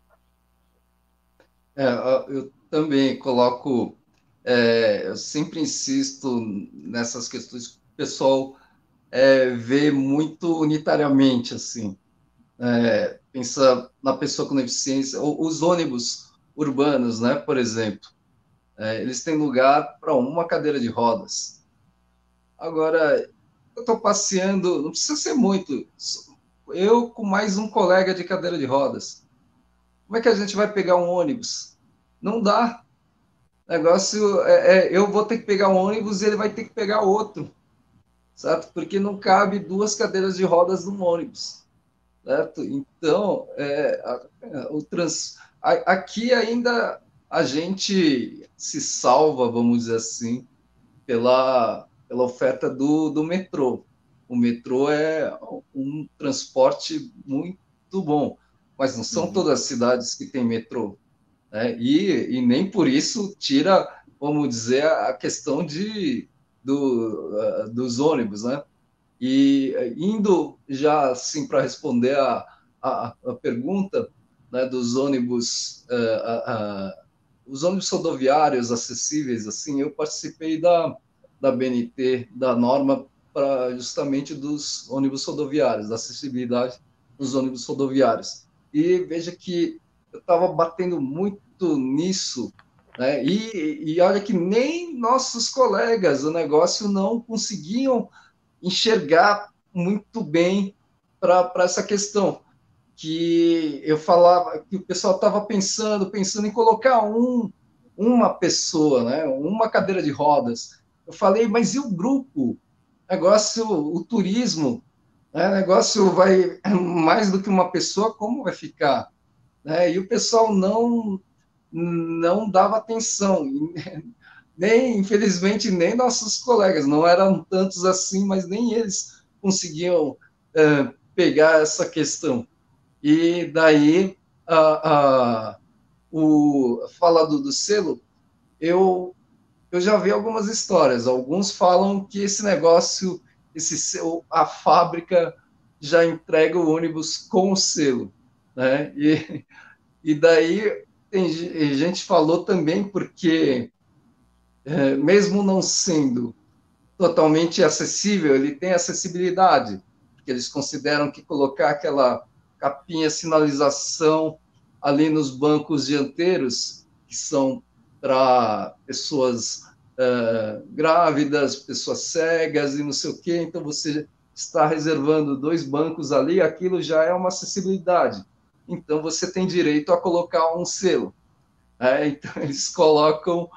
É, eu também coloco, é, eu sempre insisto nessas questões que o pessoal é, vê muito unitariamente, assim. É, pensa na pessoa com deficiência, os ônibus urbanos, né, por exemplo, é, eles têm lugar para uma cadeira de rodas. Agora, eu estou passeando, não precisa ser muito, eu com mais um colega de cadeira de rodas. Como é que a gente vai pegar um ônibus? Não dá. Negócio é, é eu vou ter que pegar um ônibus e ele vai ter que pegar outro, certo? Porque não cabe duas cadeiras de rodas num ônibus. Certo? Então, é, a, o trans, a, aqui ainda a gente se salva, vamos dizer assim, pela, pela oferta do, do metrô. O metrô é um transporte muito bom, mas não são uhum. todas as cidades que têm metrô. Né? E, e nem por isso tira, vamos dizer, a questão de, do, uh, dos ônibus, né? E indo já assim para responder a, a, a pergunta, né, dos ônibus, uh, uh, uh, os ônibus rodoviários acessíveis, assim, eu participei da, da B N T, da norma para justamente dos ônibus rodoviários, da acessibilidade dos ônibus rodoviários. E veja que eu estava batendo muito nisso, né, e, e olha que nem nossos colegas, o negócio não conseguiam enxergar muito bem para essa questão, que eu falava, que o pessoal estava pensando, pensando em colocar um, uma pessoa, né, uma cadeira de rodas, Eu falei, mas e o grupo? Negócio, o turismo, né? Negócio vai mais do que uma pessoa, como vai ficar? Né? E o pessoal não, não dava atenção. Nem, infelizmente, nem nossos colegas, não eram tantos assim, mas nem eles conseguiam é, pegar essa questão. E daí, a, a, o, fala do, do selo, eu, eu já vi algumas histórias. Alguns falam que esse negócio, esse selo, a fábrica já entrega o ônibus com o selo, né? E, e daí tem gente falou também porque é, mesmo não sendo totalmente acessível, ele tem acessibilidade, porque eles consideram que colocar aquela capinha sinalização ali nos bancos dianteiros, que são para pessoas uh, grávidas, pessoas cegas e não sei o quê, então você está reservando dois bancos ali, aquilo já é uma acessibilidade. Então você tem direito a colocar um selo. Né? Então eles colocam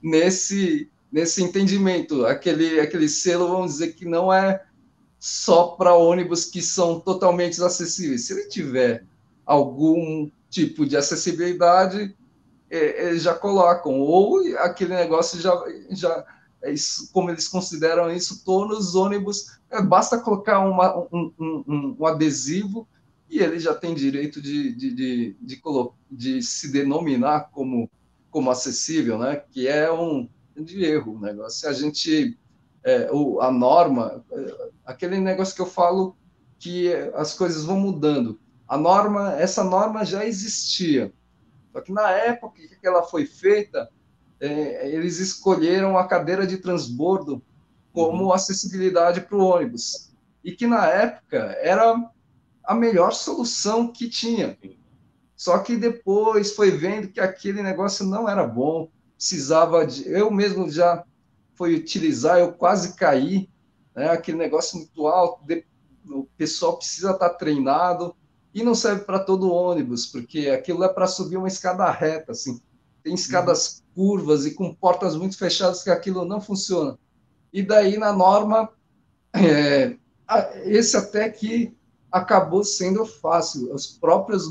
nesse nesse entendimento, aquele aquele selo, vamos dizer que não é só para ônibus que são totalmente acessíveis. Se ele tiver algum tipo de acessibilidade, é, eles já colocam, ou aquele negócio já já é isso, como eles consideram isso, todos os ônibus, é, basta colocar uma, um, um, um adesivo e ele já tem direito de, de, de, de, de se denominar como como acessível, né? Que é um de erro o negócio. Se a gente, é, o, a norma, é, aquele negócio que eu falo que as coisas vão mudando. A norma, essa norma já existia, só que na época que ela foi feita, é, eles escolheram a cadeira de transbordo como uhum. acessibilidade para o ônibus, e que na época era a melhor solução que tinha. Só que depois foi vendo que aquele negócio não era bom, precisava de... Eu mesmo já fui utilizar, eu quase caí, né? Aquele negócio muito alto, de... o pessoal precisa estar treinado, e não serve para todo ônibus, porque aquilo é para subir uma escada reta, assim. Tem escadas uhum. curvas e com portas muito fechadas que aquilo não funciona. E daí, na norma, é... esse até que acabou sendo fácil. Os próprios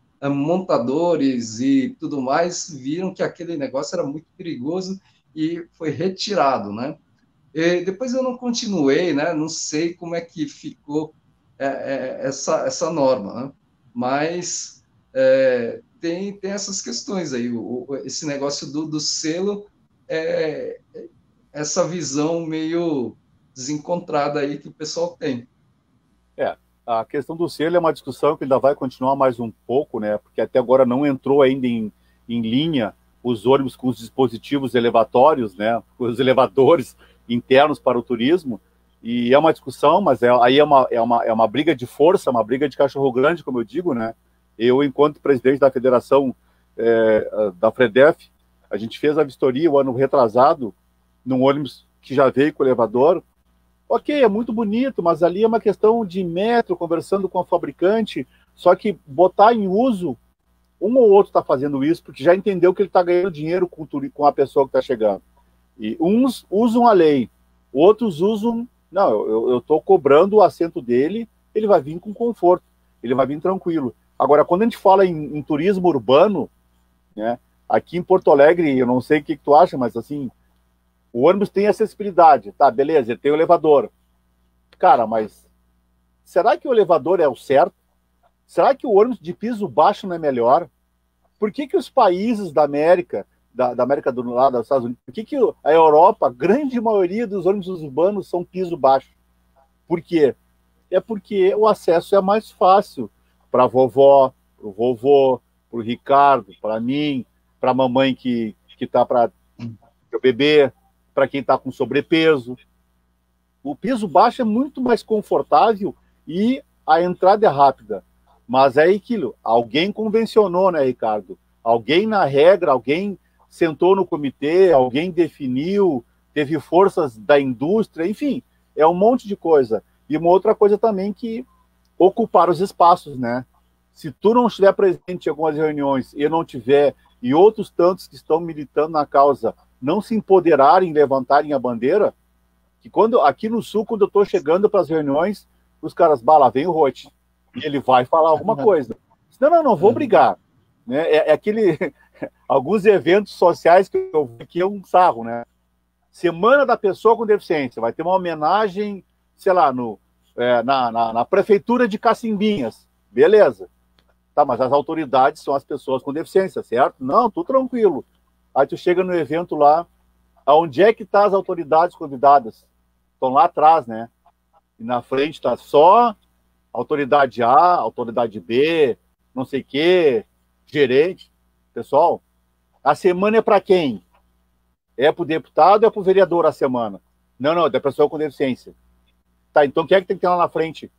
montadores e tudo mais viram que aquele negócio era muito perigoso e foi retirado, né? E depois eu não continuei, né? Não sei como é que ficou é, é, essa, essa norma, né? Mas é, tem, tem essas questões aí. O, esse negócio do, do selo, é, essa visão meio desencontrada aí que o pessoal tem. É. A questão do selo é uma discussão que ainda vai continuar mais um pouco, né? Porque até agora não entrou ainda em, em linha os ônibus com os dispositivos elevatórios, né? Os elevadores internos para o turismo. E é uma discussão, mas é, aí é uma, é, uma, é uma briga de força, uma briga de cachorro grande, como eu digo, né? Eu, enquanto presidente da federação é, da FREDEF, a gente fez a vistoria o ano retrasado num ônibus que já veio com o elevador. Ok, é muito bonito, mas ali é uma questão de metro, conversando com a fabricante, só que botar em uso, um ou outro está fazendo isso, porque já entendeu que ele está ganhando dinheiro com, com a pessoa que está chegando. E uns usam a lei, outros usam, não, eu estou cobrando o assento dele, ele vai vir com conforto, ele vai vir tranquilo. Agora, quando a gente fala em, em turismo urbano, né, aqui em Porto Alegre, eu não sei o que, que tu acha, mas assim, o ônibus tem acessibilidade, tá, beleza, ele tem o elevador. Cara, mas será que o elevador é o certo? Será que o ônibus de piso baixo não é melhor? Por que que os países da América, da, da América do lado dos Estados Unidos, por que que a Europa, a grande maioria dos ônibus urbanos são piso baixo? Por quê? É porque o acesso é mais fácil para a vovó, para o vovô, para o Ricardo, para mim, para a mamãe que está para o bebê, para quem está com sobrepeso. O piso baixo é muito mais confortável e a entrada é rápida. Mas é aquilo, alguém convencionou, né, Ricardo? Alguém na regra, alguém sentou no comitê, alguém definiu, teve forças da indústria, enfim, é um monte de coisa. E uma outra coisa também que ocupar os espaços, né? Se tu não estiver presente em algumas reuniões e eu não tiver, e outros tantos que estão militando na causa não se empoderarem, levantarem a bandeira, que quando, aqui no Sul, quando eu estou chegando para as reuniões, os caras, bala, vem o Roth, e ele vai falar alguma coisa. Não, não, não vou brigar. Né? É, é aquele... Alguns eventos sociais que eu vi que é um sarro, né? Semana da Pessoa com Deficiência, vai ter uma homenagem, sei lá, no, é, na, na, na prefeitura de Cacimbinhas. Beleza. Tá, mas as autoridades são as pessoas com deficiência, certo? Não, tudo tranquilo. Aí tu chega no evento lá, aonde é que tá as autoridades convidadas? Estão lá atrás, né? E na frente tá só autoridade A, autoridade B, não sei o quê, gerente. Pessoal, a semana é para quem? É para o deputado ou é para o vereador a semana? Não, não, é da pessoa com deficiência. Tá, então quem é que tem que ter lá na frente?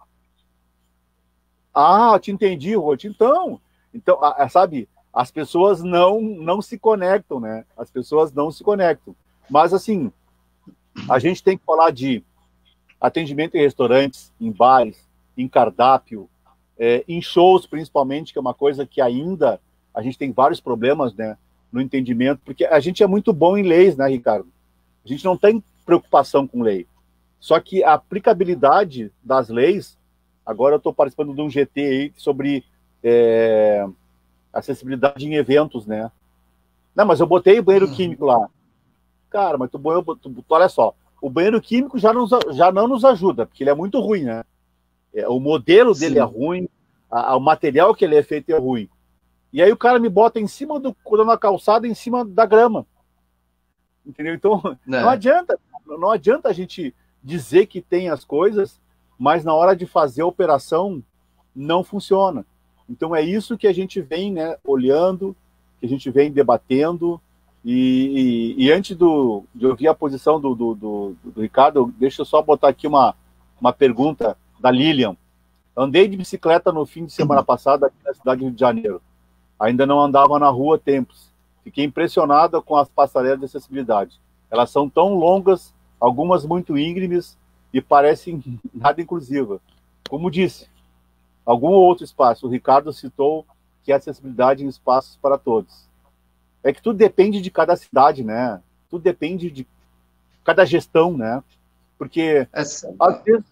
Ah, te entendi, Roth. Então, então a, a, sabe, as pessoas não, não se conectam, né? As pessoas não se conectam. Mas, assim, a gente tem que falar de atendimento em restaurantes, em bares, em cardápio, é, em shows, principalmente, que é uma coisa que ainda a gente tem vários problemas, né, no entendimento, porque a gente é muito bom em leis, né, Ricardo? A gente não tem preocupação com lei. Só que a aplicabilidade das leis, agora eu estou participando de um G T aí sobre é, acessibilidade em eventos, né? Não, mas eu botei o banheiro químico lá. Cara, mas tu, tu, tu olha só, o banheiro químico já, nos, já não nos ajuda, porque ele é muito ruim, né? É, o modelo dele Sim. é ruim, a, a, o material que ele é feito é ruim. E aí o cara me bota em cima do na calçada, em cima da grama. Entendeu? Então, não, não adianta, não adianta a gente dizer que tem as coisas, mas na hora de fazer a operação não funciona. Então é isso que a gente vem, né, olhando, que a gente vem debatendo. E, e, e antes do, de ouvir a posição do, do, do, do Ricardo, deixa eu só botar aqui uma, uma pergunta da Lilian. Andei de bicicleta no fim de semana passado aqui na cidade do Rio de Janeiro. Ainda não andava na rua há tempos. Fiquei impressionada com as passarelas de acessibilidade. Elas são tão longas, algumas muito íngremes e parecem nada inclusivas. Como disse, algum outro espaço. O Ricardo citou que é acessibilidade em espaços para todos. É que tudo depende de cada cidade, né? Tudo depende de cada gestão, né? Porque, Essa... às vezes...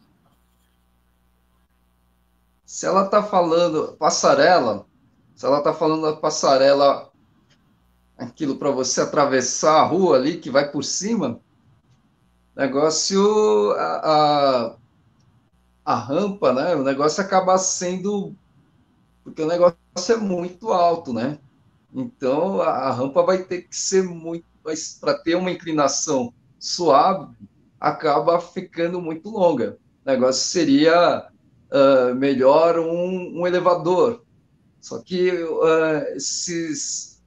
Se ela está falando passarela, se ela está falando da passarela, aquilo para você atravessar a rua ali, que vai por cima, negócio, a, a, a rampa, né? O negócio acaba sendo... Porque o negócio é muito alto, né? Então, a, a rampa vai ter que ser muito... Para ter uma inclinação suave, acaba ficando muito longa. O negócio seria uh, melhor um, um elevador. Só que uh, esses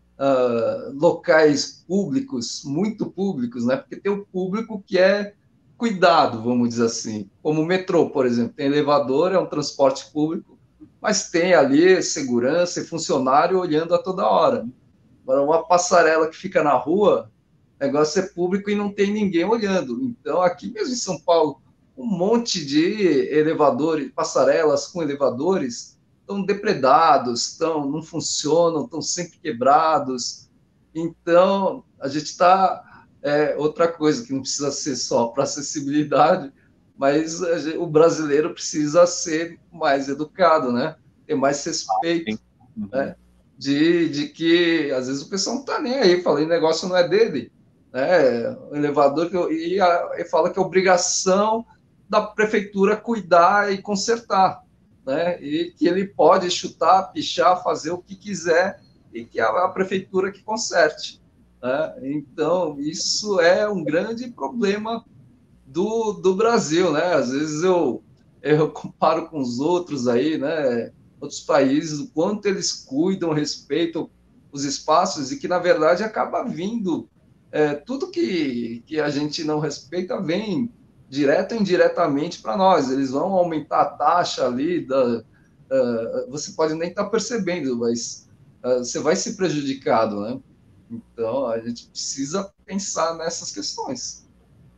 uh, locais públicos, muito públicos, né? Porque tem o público que é cuidado, vamos dizer assim. Como o metrô, por exemplo. Tem elevador, é um transporte público, mas tem ali segurança e funcionário olhando a toda hora. Agora, uma passarela que fica na rua, o negócio é público e não tem ninguém olhando. Então, aqui mesmo em São Paulo, um monte de elevadores, passarelas com elevadores estão depredados, estão, não funcionam, estão sempre quebrados. Então, a gente está... É, outra coisa que não precisa ser só para acessibilidade, mas a gente, o brasileiro precisa ser mais educado, né? Ter mais respeito, uhum. né? De, de que, às vezes, o pessoal não está nem aí, fala, o negócio não é dele. Né? O elevador, que eu, e, a, e fala que é obrigação da prefeitura cuidar e consertar. Né? E que ele pode chutar, pichar, fazer o que quiser e que a, a prefeitura que conserte. Né? Então, isso é um grande problema do, do Brasil. Né? Às vezes eu, eu comparo com os outros aí, né? Outros países, o quanto eles cuidam, respeitam os espaços e que, na verdade, acaba vindo é, tudo que, que a gente não respeita vem direto ou indiretamente para nós. Eles vão aumentar a taxa ali, da, uh, você pode nem estar percebendo, mas uh, você vai ser prejudicado, né? Então, a gente precisa pensar nessas questões.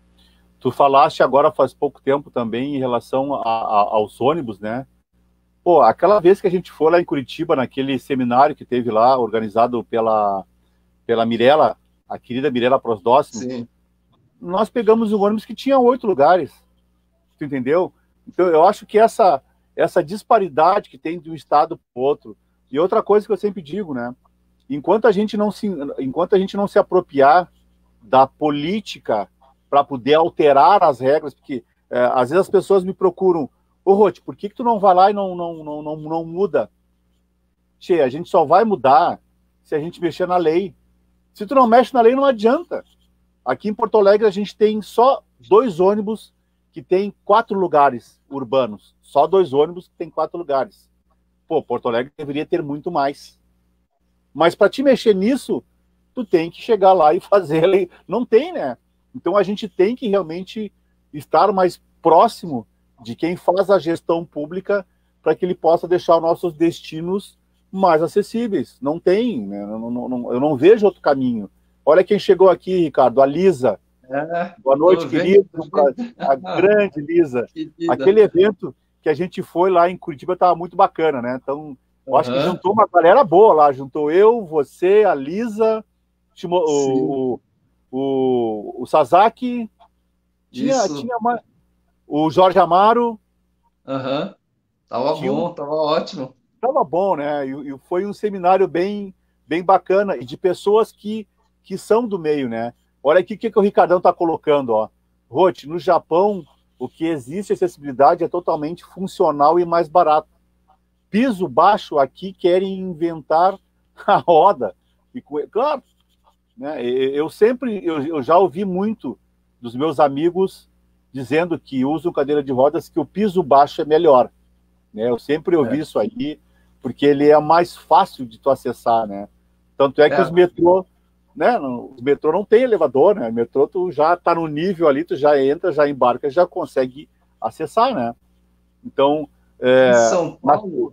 Tu falaste agora faz pouco tempo também em relação a, a, aos ônibus, né? Pô, aquela vez que a gente foi lá em Curitiba, naquele seminário que teve lá, organizado pela, pela Mirella, a querida Mirela Prosdóximo, Sim. nós pegamos um ônibus que tinha oito lugares, tu entendeu? Então eu acho que essa, essa disparidade que tem de um estado para o outro, e outra coisa que eu sempre digo, né? Enquanto a gente não se, enquanto a gente não se apropriar da política para poder alterar as regras, porque é, às vezes as pessoas me procuram, ô Roth, por que, que tu não vai lá e não, não, não, não, não muda? Tchê, a gente só vai mudar se a gente mexer na lei. Se tu não mexe na lei, não adianta. Aqui em Porto Alegre a gente tem só dois ônibus que tem quatro lugares urbanos. Só dois ônibus que tem quatro lugares. Pô, Porto Alegre deveria ter muito mais. Mas para te mexer nisso, tu tem que chegar lá e fazer a lei. Não tem, né? Então a gente tem que realmente estar mais próximo de quem faz a gestão pública para que ele possa deixar os nossos destinos mais acessíveis. Não tem, né? Eu, não, não, eu não vejo outro caminho. Olha quem chegou aqui, Ricardo, a Lisa. É, boa noite, querido. A grande Lisa. Querida. Aquele evento que a gente foi lá em Curitiba estava muito bacana, né? Então, eu acho Uhum. que juntou uma galera boa lá. Juntou eu, você, a Lisa, o, o, o, o Sasaki, tinha, tinha uma, o Jorge Amaro. Uhum. Tava tinha bom, um, tava ótimo. Tava bom, né? E, e foi um seminário bem, bem bacana e de pessoas que, que são do meio, né? Olha aqui o que, que o Ricardão está colocando, ó. Roth, no Japão, o que existe acessibilidade é totalmente funcional e mais barato. Piso baixo, aqui querem inventar a roda. E, claro, né? Eu sempre, eu, eu já ouvi muito dos meus amigos dizendo que usam cadeira de rodas que o piso baixo é melhor. Né? Eu sempre ouvi é. isso aí, porque ele é mais fácil de tu acessar, né? Tanto é que é. os metrô, né? Os metrô não tem elevador, né? O metrô tu já tá no nível ali, tu já entra, já embarca, já consegue acessar, né? Então, é, em São Paulo,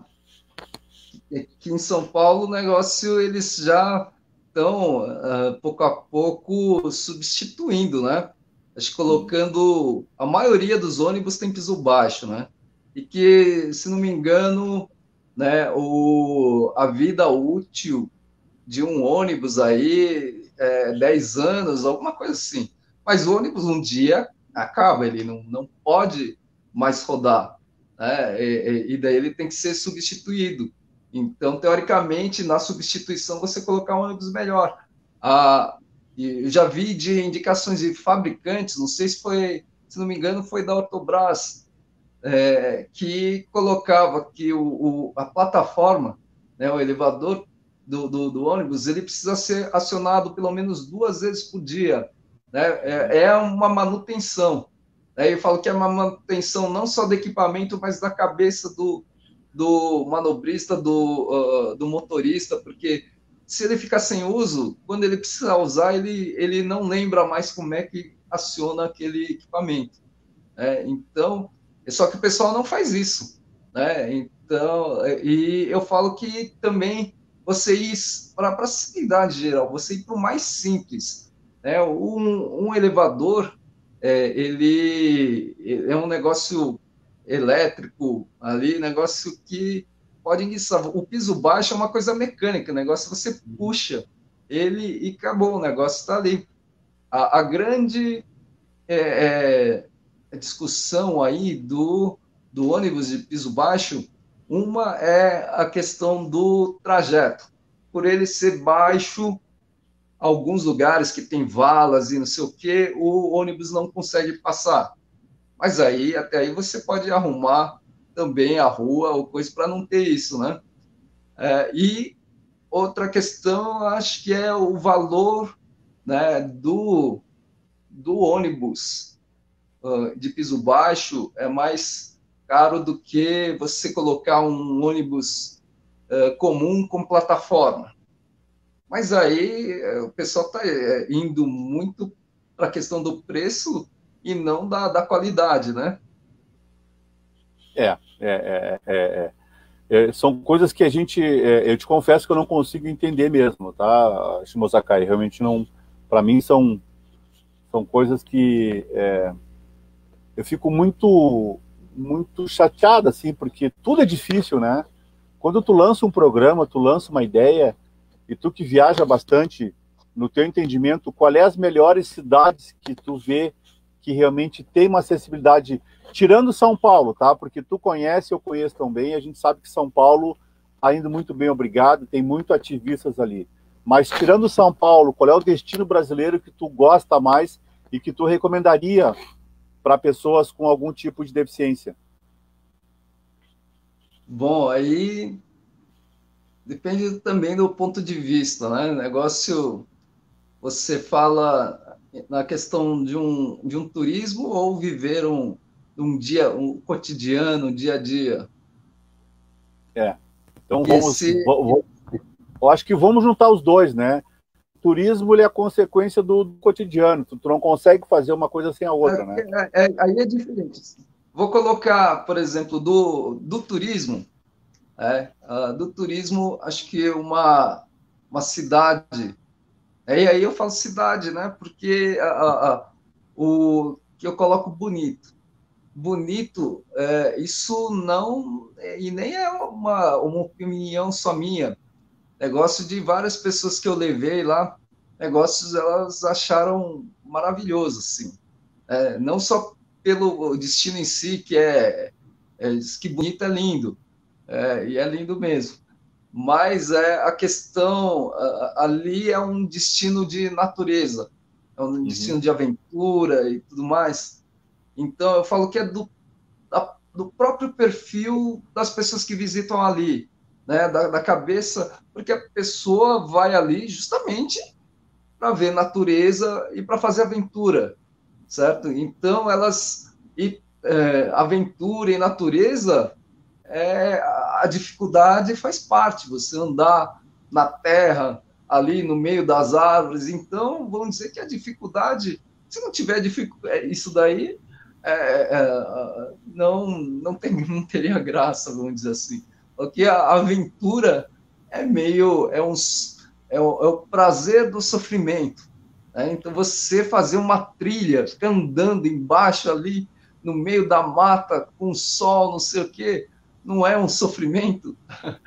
mas... aqui em São Paulo o negócio eles já estão uh, pouco a pouco substituindo, né? Acho que colocando a maioria dos ônibus tem piso baixo, né? E que, se não me engano, né, o, a vida útil de um ônibus aí é dez anos, alguma coisa assim. Mas o ônibus um dia acaba, ele não, não pode mais rodar, né? E, e daí ele tem que ser substituído. Então, teoricamente, na substituição, você colocar um ônibus melhor. Ah, eu já vi de indicações de fabricantes, não sei se foi, se não me engano, foi da Autobrás, é, que colocava que o, o, a plataforma, né, o elevador do, do, do ônibus, ele precisa ser acionado pelo menos duas vezes por dia. Né? É, é uma manutenção. Né? Eu falo que é uma manutenção não só do equipamento, mas da cabeça do, do manobrista, do, uh, do motorista, porque se ele ficar sem uso, quando ele precisa usar, ele, ele não lembra mais como é que aciona aquele equipamento. Né? Então, só que o pessoal não faz isso. Né? Então, e eu falo que também você ir para a facilidade geral, você ir para o mais simples. Né? Um, um elevador, é, ele, ele é um negócio elétrico ali, negócio que pode enguiçar. O piso baixo é uma coisa mecânica, o negócio você puxa ele e acabou, o negócio está ali. A, a grande é, é, discussão aí do, do ônibus de piso baixo, uma é a questão do trajeto. Por ele ser baixo, alguns lugares que tem valas e não sei o quê, o ônibus não consegue passar. Mas aí, até aí, você pode arrumar também a rua ou coisa para não ter isso, né? É, e outra questão, acho que é o valor, né, do, do ônibus uh, de piso baixo é mais caro do que você colocar um ônibus uh, comum com plataforma. Mas aí uh, o pessoal está uh, indo muito para a questão do preço e não da, da qualidade, né? É, é, é, é, é, são coisas que a gente, é, eu te confesso que eu não consigo entender mesmo, tá, Shimosakai? Realmente não, para mim são, são coisas que é, eu fico muito, muito chateado, assim, porque tudo é difícil, né? Quando tu lança um programa, tu lança uma ideia, e tu que viaja bastante no teu entendimento, qual é as melhores cidades que tu vê que realmente tem uma acessibilidade, tirando São Paulo, tá? Porque tu conhece, eu conheço também, a gente sabe que São Paulo, ainda muito bem, obrigado, tem muito ativistas ali. Mas tirando São Paulo, qual é o destino brasileiro que tu gosta mais e que tu recomendaria para pessoas com algum tipo de deficiência? Bom, aí depende também do ponto de vista, né? O negócio, você fala na questão de um, de um turismo ou viver um, um dia, um cotidiano, um dia a dia? É. Então E vamos, esse, vamos, eu acho que vamos juntar os dois, né? O turismo ele é a consequência do, do cotidiano. Tu, tu não consegue fazer uma coisa sem a outra, né? é, é, aí é diferente. Vou colocar, por exemplo, do, do turismo. É, uh, do turismo, acho que uma, uma cidade. É, e aí eu falo cidade, né? Porque a, a, a, o que eu coloco bonito. Bonito, é, isso não. E nem é uma, uma opinião só minha. Negócio de várias pessoas que eu levei lá, negócios elas acharam maravilhoso, assim. É, não só pelo destino em si, que é, é diz que bonito é lindo, é, e é lindo mesmo. Mas é a questão ali é um destino de natureza, é um Uhum. destino de aventura e tudo mais. Então eu falo que é do, da, do próprio perfil das pessoas que visitam ali, né? Da, da cabeça, porque a pessoa vai ali justamente para ver natureza e para fazer aventura, certo? Então elas e é, aventura e natureza é, a dificuldade faz parte, você andar na terra, ali no meio das árvores. Então, vamos dizer que a dificuldade, se não tiver dificuldade, isso daí é, é, não, não, tem, não teria graça, vamos dizer assim. Porque a aventura é meio, é, uns, é, o, é o prazer do sofrimento. Né? Então, você fazer uma trilha, ficar andando embaixo ali, no meio da mata, com sol, não sei o quê, não é um sofrimento,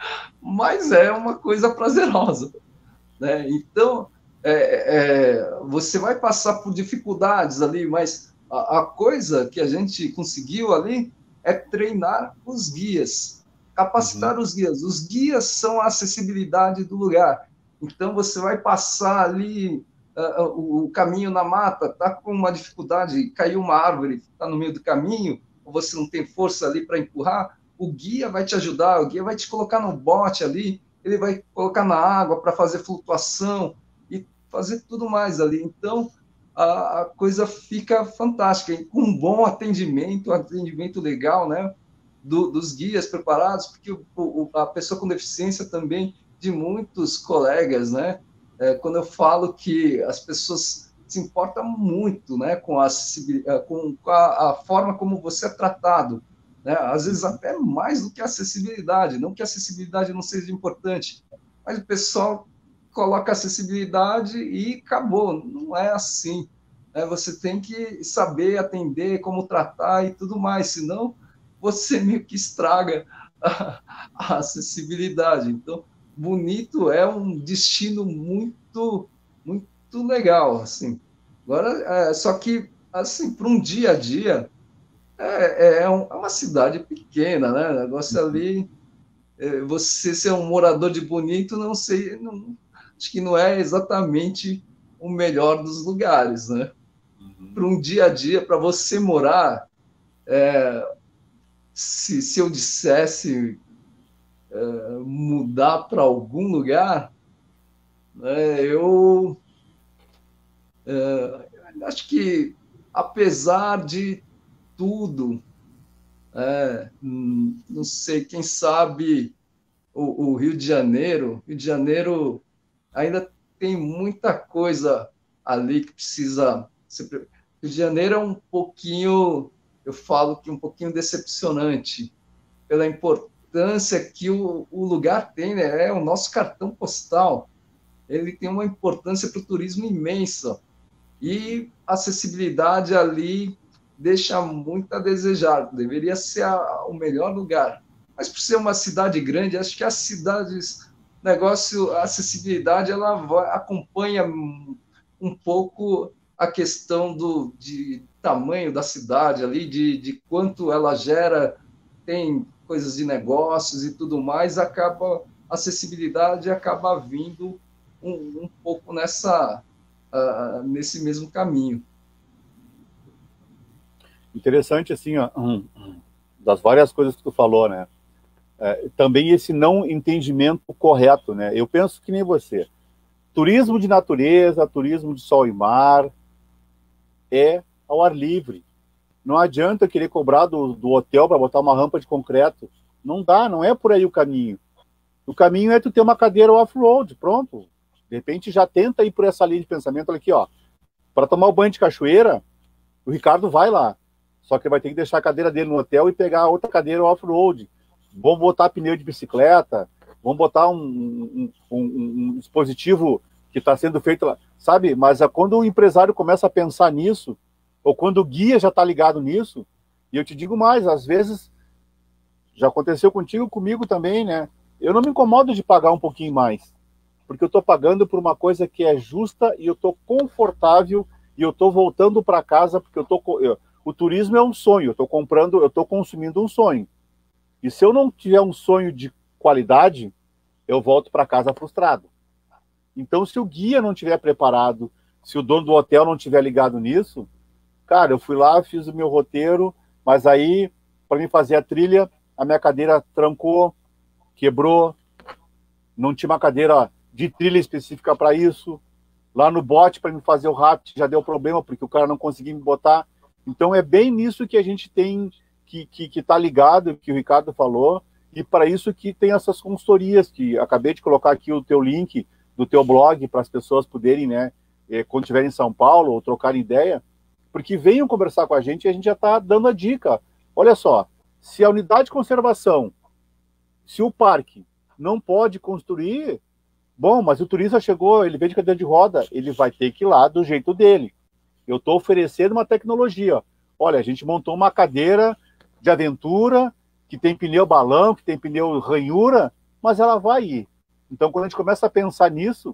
mas é uma coisa prazerosa, né? Então, é, é, você vai passar por dificuldades ali, mas a, a coisa que a gente conseguiu ali é treinar os guias, Uhum. capacitar os guias. Os guias são a acessibilidade do lugar. Então, você vai passar ali uh, o, o caminho na mata, está com uma dificuldade, caiu uma árvore, está no meio do caminho, ou você não tem força ali para empurrar, o guia vai te ajudar, o guia vai te colocar no bote ali, ele vai colocar na água para fazer flutuação e fazer tudo mais ali. Então, a, a coisa fica fantástica. E com um bom atendimento, um atendimento legal, né? Do, dos guias preparados, porque o, o, a pessoa com deficiência também, de muitos colegas, né? É, quando eu falo que as pessoas se importam muito, né? Com a, com a, a forma como você é tratado, né? Às vezes até mais do que a acessibilidade, não que a acessibilidade não seja importante, mas o pessoal coloca acessibilidade e acabou, não é assim. Né? Você tem que saber atender, como tratar e tudo mais, senão você meio que estraga a, a acessibilidade. Então, bonito é um destino muito, muito legal, assim. Agora, é, só que, assim, para um dia a dia, é, é, um, é uma cidade pequena, né? O negócio ali, é, você ser um morador de Bonito, não sei, não, acho que não é exatamente o melhor dos lugares, né? Uhum. Para um dia a dia, para você morar, é, se, se eu dissesse é, mudar para algum lugar, né, eu é, acho que, apesar de tudo, é, hum, não sei, quem sabe o, o Rio de Janeiro, Rio de Janeiro ainda tem muita coisa ali que precisa ser. Rio de Janeiro é um pouquinho, eu falo que um pouquinho decepcionante pela importância que o, o lugar tem, né? É o nosso cartão postal, ele tem uma importância para o turismo imensa e a acessibilidade ali deixa muito a desejar. Deveria ser a, o melhor lugar. Mas por ser uma cidade grande, acho que as cidades negócio, a acessibilidade, ela vai, acompanha um pouco a questão do de tamanho da cidade ali, de, de quanto ela gera, tem coisas de negócios e tudo mais, acaba a acessibilidade acaba vindo um, um pouco nessa uh, nesse mesmo caminho. Interessante, assim, ó, das várias coisas que tu falou, né? É, também esse não entendimento correto, né? Eu penso que nem você. Turismo de natureza, turismo de sol e mar é ao ar livre. Não adianta eu querer cobrar do, do hotel para botar uma rampa de concreto. Não dá, não é por aí o caminho. O caminho é tu ter uma cadeira off-road, pronto. De repente já tenta ir por essa linha de pensamento. Olha aqui, ó. Para tomar o banho de cachoeira, o Ricardo vai lá. Só que ele vai ter que deixar a cadeira dele no hotel e pegar outra cadeira off-road. Vamos botar pneu de bicicleta, vamos botar um, um, um, um dispositivo que está sendo feito lá, sabe? Mas quando o empresário começa a pensar nisso, ou quando o guia já está ligado nisso, e eu te digo mais, às vezes, já aconteceu contigo, comigo também, né? Eu não me incomodo de pagar um pouquinho mais, porque eu estou pagando por uma coisa que é justa e eu estou confortável e eu estou voltando para casa porque eu tô, eu, o turismo é um sonho, eu estou comprando, eu estou consumindo um sonho. E se eu não tiver um sonho de qualidade, eu volto para casa frustrado. Então, se o guia não estiver preparado, se o dono do hotel não estiver ligado nisso, cara, eu fui lá, fiz o meu roteiro, mas aí, para mim fazer a trilha, a minha cadeira trancou, quebrou, não tinha uma cadeira de trilha específica para isso. Lá no bote, para me fazer o raft, já deu problema, porque o cara não conseguia me botar. Então, é bem nisso que a gente tem que que que tá ligado, que o Ricardo falou, e para isso que tem essas consultorias, que acabei de colocar aqui o teu link do teu blog para as pessoas poderem, né, quando estiverem em São Paulo, ou trocarem ideia, porque venham conversar com a gente e a gente já está dando a dica. Olha só, se a unidade de conservação, se o parque não pode construir, bom, mas o turista chegou, ele veio de cadeira de roda, ele vai ter que ir lá do jeito dele. Eu estou oferecendo uma tecnologia. Olha, a gente montou uma cadeira de aventura, que tem pneu balão, que tem pneu ranhura, mas ela vai ir. Então, quando a gente começa a pensar nisso,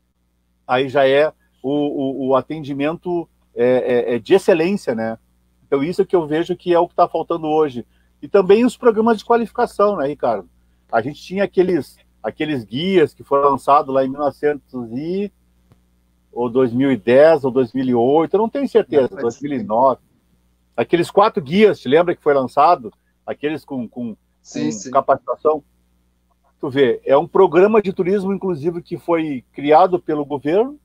aí já é o, o, o atendimento é, é, é de excelência, né? Então, isso é que eu vejo que é o que está faltando hoje. E também os programas de qualificação, né, Ricardo? A gente tinha aqueles, aqueles guias que foram lançados lá em mil e novecentos e ou dois mil e dez ou dois mil e oito, eu não tenho certeza, não, dois mil e nove. Aqueles quatro guias, te lembra que foi lançado? Aqueles com, com, sim, com sim. capacitação. Tu vê, é um programa de turismo inclusive que foi criado pelo governo,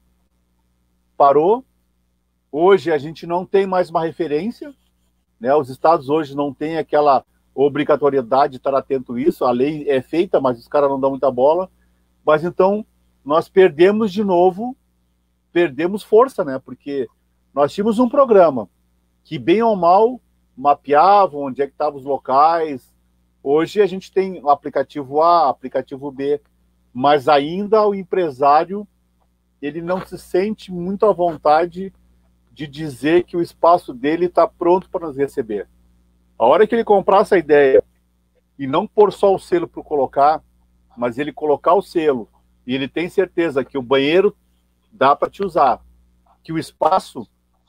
parou. Hoje a gente não tem mais uma referência, né? Os estados hoje não têm aquela obrigatoriedade de estar atento a isso, a lei é feita, mas os caras não dão muita bola. Mas então nós perdemos de novo, perdemos força, né? Porque nós tínhamos um programa que, bem ou mal, mapeava onde é que estavam os locais. Hoje a gente tem o aplicativo A, aplicativo B, mas ainda o empresário ele não se sente muito à vontade de dizer que o espaço dele está pronto para nos receber. A hora que ele comprar essa ideia e não pôr só o selo para colocar, mas ele colocar o selo e ele tem certeza que o banheiro dá para te usar, que o espaço,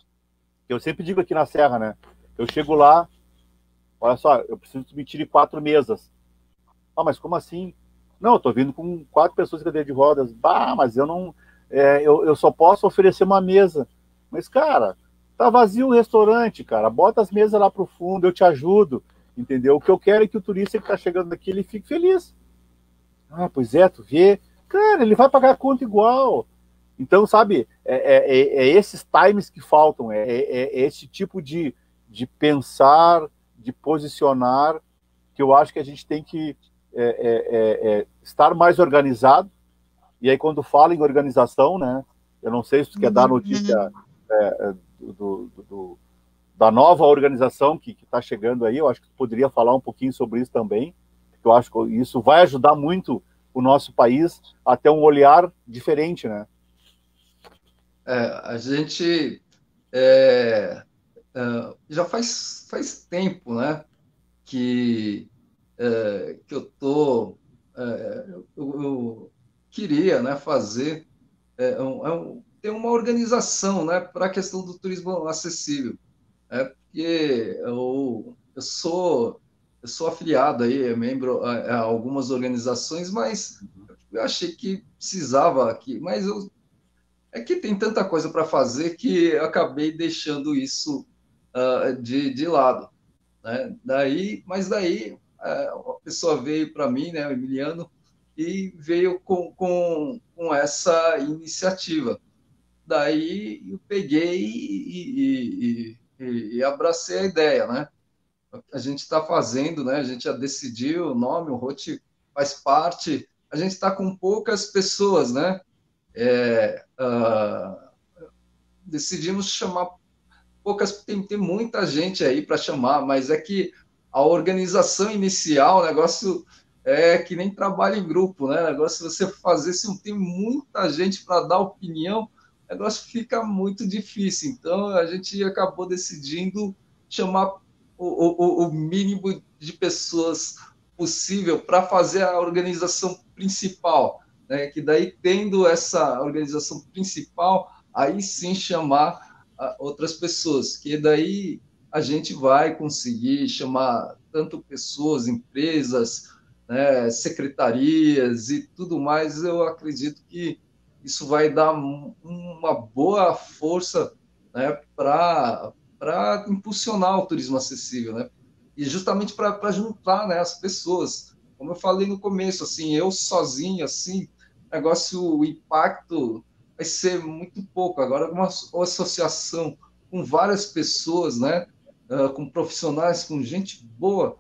eu sempre digo aqui na Serra, né? Eu chego lá, olha só, eu preciso que me tire quatro mesas. Ah, mas como assim? Não, eu tô vindo com quatro pessoas em cadeira de rodas. Bah, mas eu não, é, eu, eu só posso oferecer uma mesa. Mas, cara, tá vazio o restaurante, cara. Bota as mesas lá pro fundo, eu te ajudo, entendeu? O que eu quero é que o turista que tá chegando aqui, ele fique feliz. Ah, pois é, tu vê. Cara, ele vai pagar a conta igual. Então, sabe, é, é, é esses times que faltam, é, é, é esse tipo de, de pensar, de posicionar, que eu acho que a gente tem que é, é, é, estar mais organizado. E aí, quando fala em organização, né, eu não sei se tu quer dar notícia é, do, do, do, da nova organização que está chegando aí, eu acho que tu poderia falar um pouquinho sobre isso também, porque eu acho que isso vai ajudar muito o nosso país a ter um olhar diferente, né? É, a gente é, é, já faz, faz tempo, né, que, é, que eu tô, é, eu, eu queria, né, fazer é, um, é um, ter uma organização, né, para a questão do turismo acessível. É porque eu, eu sou eu sou afiliado aí, membro a, a algumas organizações, mas eu achei que precisava aqui, mas eu, é que tem tanta coisa para fazer que eu acabei deixando isso uh, de, de lado, né? Daí, mas daí uh, a pessoa veio para mim, né, o Emiliano, e veio com, com, com essa iniciativa. Daí eu peguei e, e, e, e abracei a ideia, né? A gente está fazendo, né? A gente já decidiu o nome, o Rote faz parte. A gente está com poucas pessoas, né? É, uh, decidimos chamar poucas, tem, tem muita gente aí para chamar, mas é que a organização inicial, o negócio é que nem trabalho em grupo, né? O negócio você fazer, se não tem muita gente para dar opinião, o negócio fica muito difícil. Então a gente acabou decidindo chamar o, o, o mínimo de pessoas possível para fazer a organização principal, né? Que daí, tendo essa organização principal, aí sim chamar outras pessoas, que daí a gente vai conseguir chamar tanto pessoas, empresas, né, secretarias e tudo mais. Eu acredito que isso vai dar uma boa força, né, para para impulsionar o turismo acessível, né? E justamente para juntar, né, as pessoas. Como eu falei no começo, assim, eu sozinho, assim, negócio, o impacto vai ser muito pouco. Agora, uma associação com várias pessoas, né, com profissionais, com gente boa,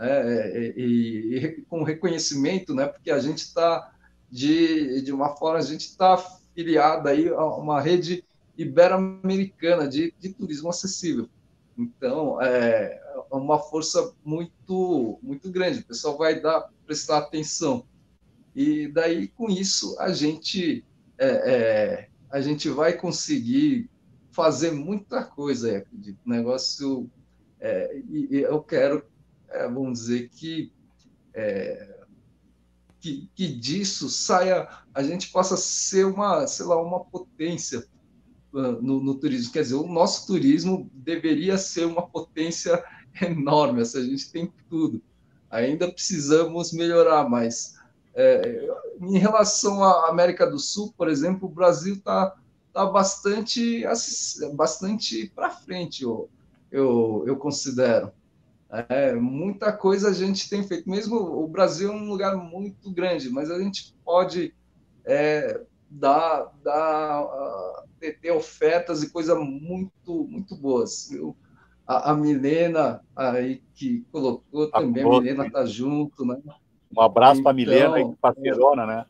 é, e, e com reconhecimento, né, porque a gente está, de, de uma forma, a gente está filiada aí a uma rede ibero-americana de, de turismo acessível. Então, é uma força muito, muito grande. O pessoal vai dar, prestar atenção. E daí, com isso, a gente, é, é, a gente vai conseguir fazer muita coisa, eu acredito. Negócio, é, e, e eu quero, é, vamos dizer, que, é, que, que disso saia, a gente possa ser uma, sei lá, uma potência no, no turismo. Quer dizer, o nosso turismo deveria ser uma potência enorme, essa, a gente tem tudo. Ainda precisamos melhorar, mas é, em relação à América do Sul, por exemplo, o Brasil está tá bastante, bastante para frente, eu, eu, eu considero. É, muita coisa a gente tem feito. Mesmo o Brasil é um lugar muito grande, mas a gente pode é, dar, dar uh, ter ofertas e coisas muito, muito boas. Eu, a, a Milena aí que colocou Ah, também, a Milena está junto, né? Um abraço para a Milena, Então, parceirona, né?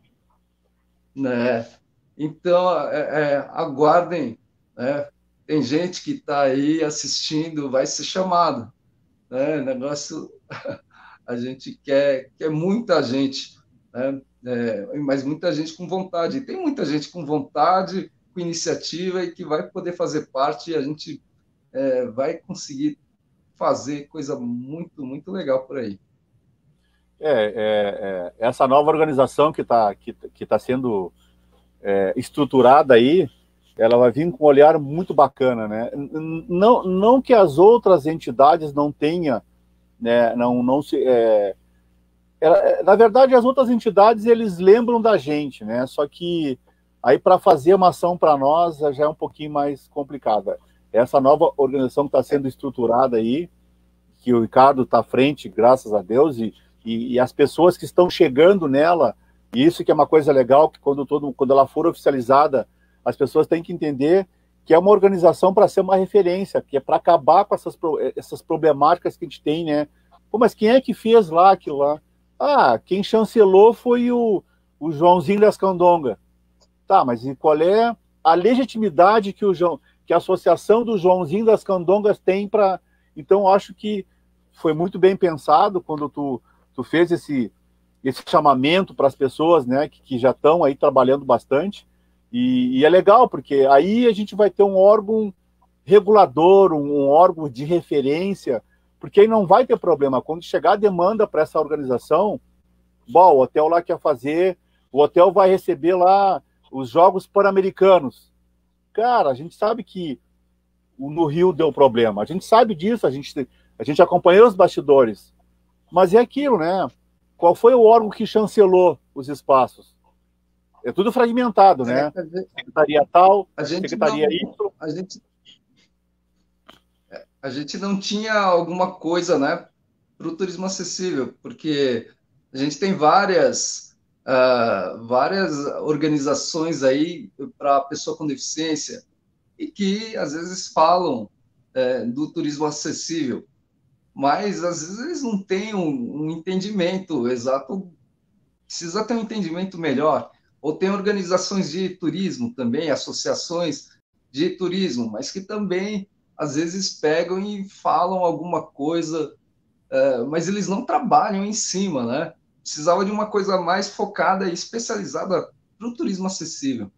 né? Então, é, é, aguardem, né? Tem gente que está aí assistindo, vai ser chamado, né? Negócio, a gente quer, quer muita gente, né? É, mas muita gente com vontade. Tem muita gente com vontade, com iniciativa e que vai poder fazer parte, e a gente é, vai conseguir fazer coisa muito, muito legal por aí. É, é, é, essa nova organização que está que, que tá sendo é, estruturada aí, ela vai vir com um olhar muito bacana, né? Não, não que as outras entidades não tenham, né? Não, não se, é, ela, na verdade, as outras entidades eles lembram da gente, né? Só que aí para fazer uma ação para nós já é um pouquinho mais complicada. Essa nova organização que está sendo estruturada aí, que o Ricardo está à frente, graças a Deus, e E, e as pessoas que estão chegando nela, e isso que é uma coisa legal, que quando, todo, quando ela for oficializada, as pessoas têm que entender que é uma organização para ser uma referência, que é para acabar com essas, essas problemáticas que a gente tem, né? Pô, mas quem é que fez lá aquilo lá? Ah, quem chancelou foi o, o Joãozinho das Candongas. Tá, mas e qual é a legitimidade que, o João, que a Associação do Joãozinho das Candongas tem para... Então, eu acho que foi muito bem pensado quando tu tu fez esse, esse chamamento para as pessoas, né, que, que já estão aí trabalhando bastante, e, e é legal, porque aí a gente vai ter um órgão regulador, um, um órgão de referência, porque aí não vai ter problema. Quando chegar a demanda para essa organização, bom, o hotel lá quer fazer o hotel vai receber lá os Jogos Pan-Americanos. Cara, a gente sabe que no Rio deu problema, a gente sabe disso, a gente, a gente acompanhou os bastidores, mas é aquilo, né? Qual foi o órgão que chancelou os espaços? É tudo fragmentado, né? Secretaria tal, a gente secretaria não, isso. A gente, a gente não tinha alguma coisa, né, para o turismo acessível, porque a gente tem várias, uh, várias organizações aí para a pessoa com deficiência e que às vezes falam é, do turismo acessível, mas às vezes eles não têm um, um entendimento exato, precisa ter um entendimento melhor. Ou tem organizações de turismo também, associações de turismo, mas que também às vezes pegam e falam alguma coisa, é, mas eles não trabalham em cima, né? Precisava de uma coisa mais focada e especializada para o turismo acessível.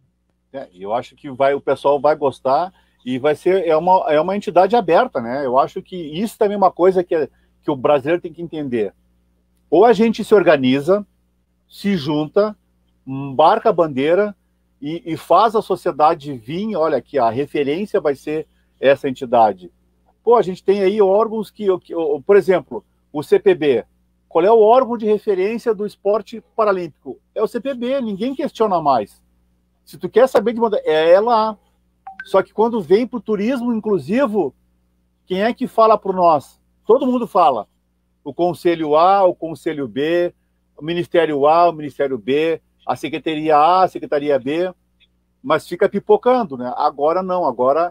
É, eu acho que vai, o pessoal vai gostar e vai ser é uma, é uma entidade aberta, né? Eu acho que isso também é uma coisa que, é, que o brasileiro tem que entender. Ou a gente se organiza, se junta, embarca a bandeira e, e faz a sociedade vir, olha aqui, a referência vai ser essa entidade. Pô, a gente tem aí órgãos que, que por exemplo, o C P B. Qual é o órgão de referência do esporte paralímpico? É o C P B, ninguém questiona mais. Se tu quer saber de moda, é lá. Só que quando vem para o turismo inclusivo, quem é que fala para nós? Todo mundo fala. O Conselho A, o Conselho B, o Ministério A, o Ministério B, a Secretaria A, a Secretaria B, mas fica pipocando, né? Agora não, agora,